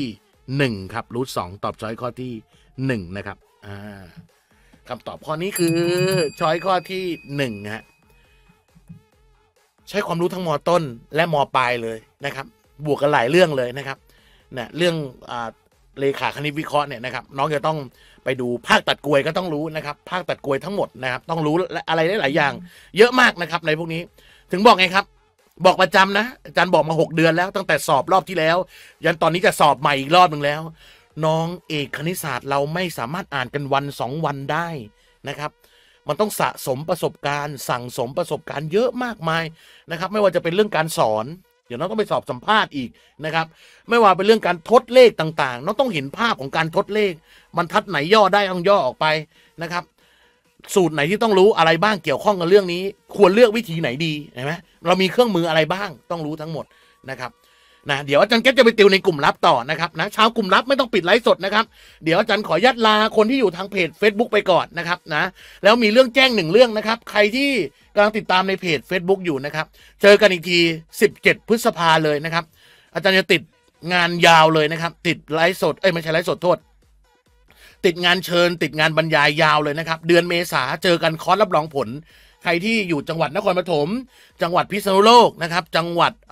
1ครับรูท2ตอบช้อยข้อที่1นะครับคำตอบข้อนี้คือช้อยข้อที่1ฮะใช้ความรู้ทั้งม.ต้นและม.ปลายเลยนะครับบวกกันหลายเรื่องเลยนะครับเนี่ยเรื่องเลขาคณิตวิเคราะห์เนี่ยนะครับน้องจะต้องไปดูภาคตัดกลวยก็ต้องรู้นะครับภาคตัดกลวยทั้งหมดนะครับต้องรู้อะไรได้หลายอย่างเยอะมากนะครับในพวกนี้ถึงบอกไงครับบอกประจำนะอาจารย์บอกมา6 เดือนแล้วตั้งแต่สอบรอบที่แล้วยันตอนนี้จะสอบใหม่อีกรอบนึงแล้วน้องเอกคณิตศาสตร์เราไม่สามารถอ่านกันวัน2 วันได้นะครับมันต้องสะสมประสบการณ์สั่งสมประสบการณ์เยอะมากมายนะครับไม่ว่าจะเป็นเรื่องการสอนเดี๋ยวน้องต้องไปสอบสัมภาษณ์อีกนะครับไม่ว่าเป็นเรื่องการทดเลขต่างๆน้องต้องเห็นภาพของการทดเลขบรรทัดไหนย่อได้ต้องย่อออกไปนะครับสูตรไหนที่ต้องรู้อะไรบ้างเกี่ยวข้องกับเรื่องนี้ควรเลือกวิธีไหนดีเห็นไหมเรามีเครื่องมืออะไรบ้างต้องรู้ทั้งหมดนะครับนะเดี๋ยวอาจารย์แก๊ปจะไปติวในกลุ่มลับต่อนะครับนะชาวกลุ่มลับไม่ต้องปิดไลฟ์สดนะครับเดี๋ยวอาจารย์ขอยัดลาคนที่อยู่ทางเพจ Facebook ไปก่อนนะครับนะแล้วมีเรื่องแจ้ง1 เรื่องนะครับใครที่กำลังติดตามในเพจ Facebook อยู่นะครับเจอกันอีกที17 พฤษภาเลยนะครับอาจารย์จะติดงานยาวเลยนะครับติดไลฟ์สดไม่ใช่ไลฟ์สดโทษติดงานเชิญติดงานบรรยายยาวเลยนะครับเดือนเมษาเจอกันคอร์สรับรองผลใครที่อยู่จังหวัดนครปฐมจังหวัดพิษณุโลกนะครับจังหวัด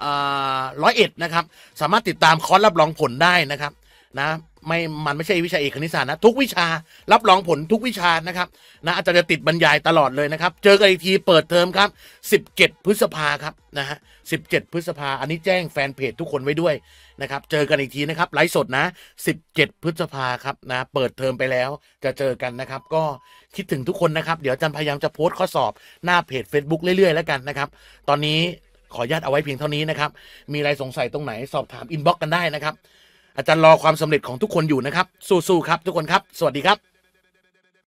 101นะครับสามารถติดตามคอร์สรับรองผลได้นะครับนะมันไม่ใช่วิชาเอกคณิตศาสตร์นะทุกวิชารับรองผลทุกวิชานะครับนะอาจารย์จะติดบรรยายตลอดเลยนะครับเจอกันอีกทีเปิดเทอมครับ17 พฤษภาครับนะฮะ17 พฤษภาอันนี้แจ้งแฟนเพจทุกคนไว้ด้วยนะครับเจอกันอีกทีนะครับไลฟ์สดนะ17 พฤษภาครับนะเปิดเทอมไปแล้วจะเจอกันนะครับก็คิดถึงทุกคนนะครับเดี๋ยวอาจารย์พยายามจะโพสต์ข้อสอบหน้าเพจ Facebook เรื่อยๆแล้วกันนะครับตอนนี้ขออนุญาตเอาไว้เพียงเท่านี้นะครับมีอะไรสงสัยตรงไหนสอบถามอินบ็อกซ์กันได้นะครับอาจารย์รอความสำเร็จของทุกคนอยู่นะครับสู้ๆครับทุกคนครับสวัสดีครับ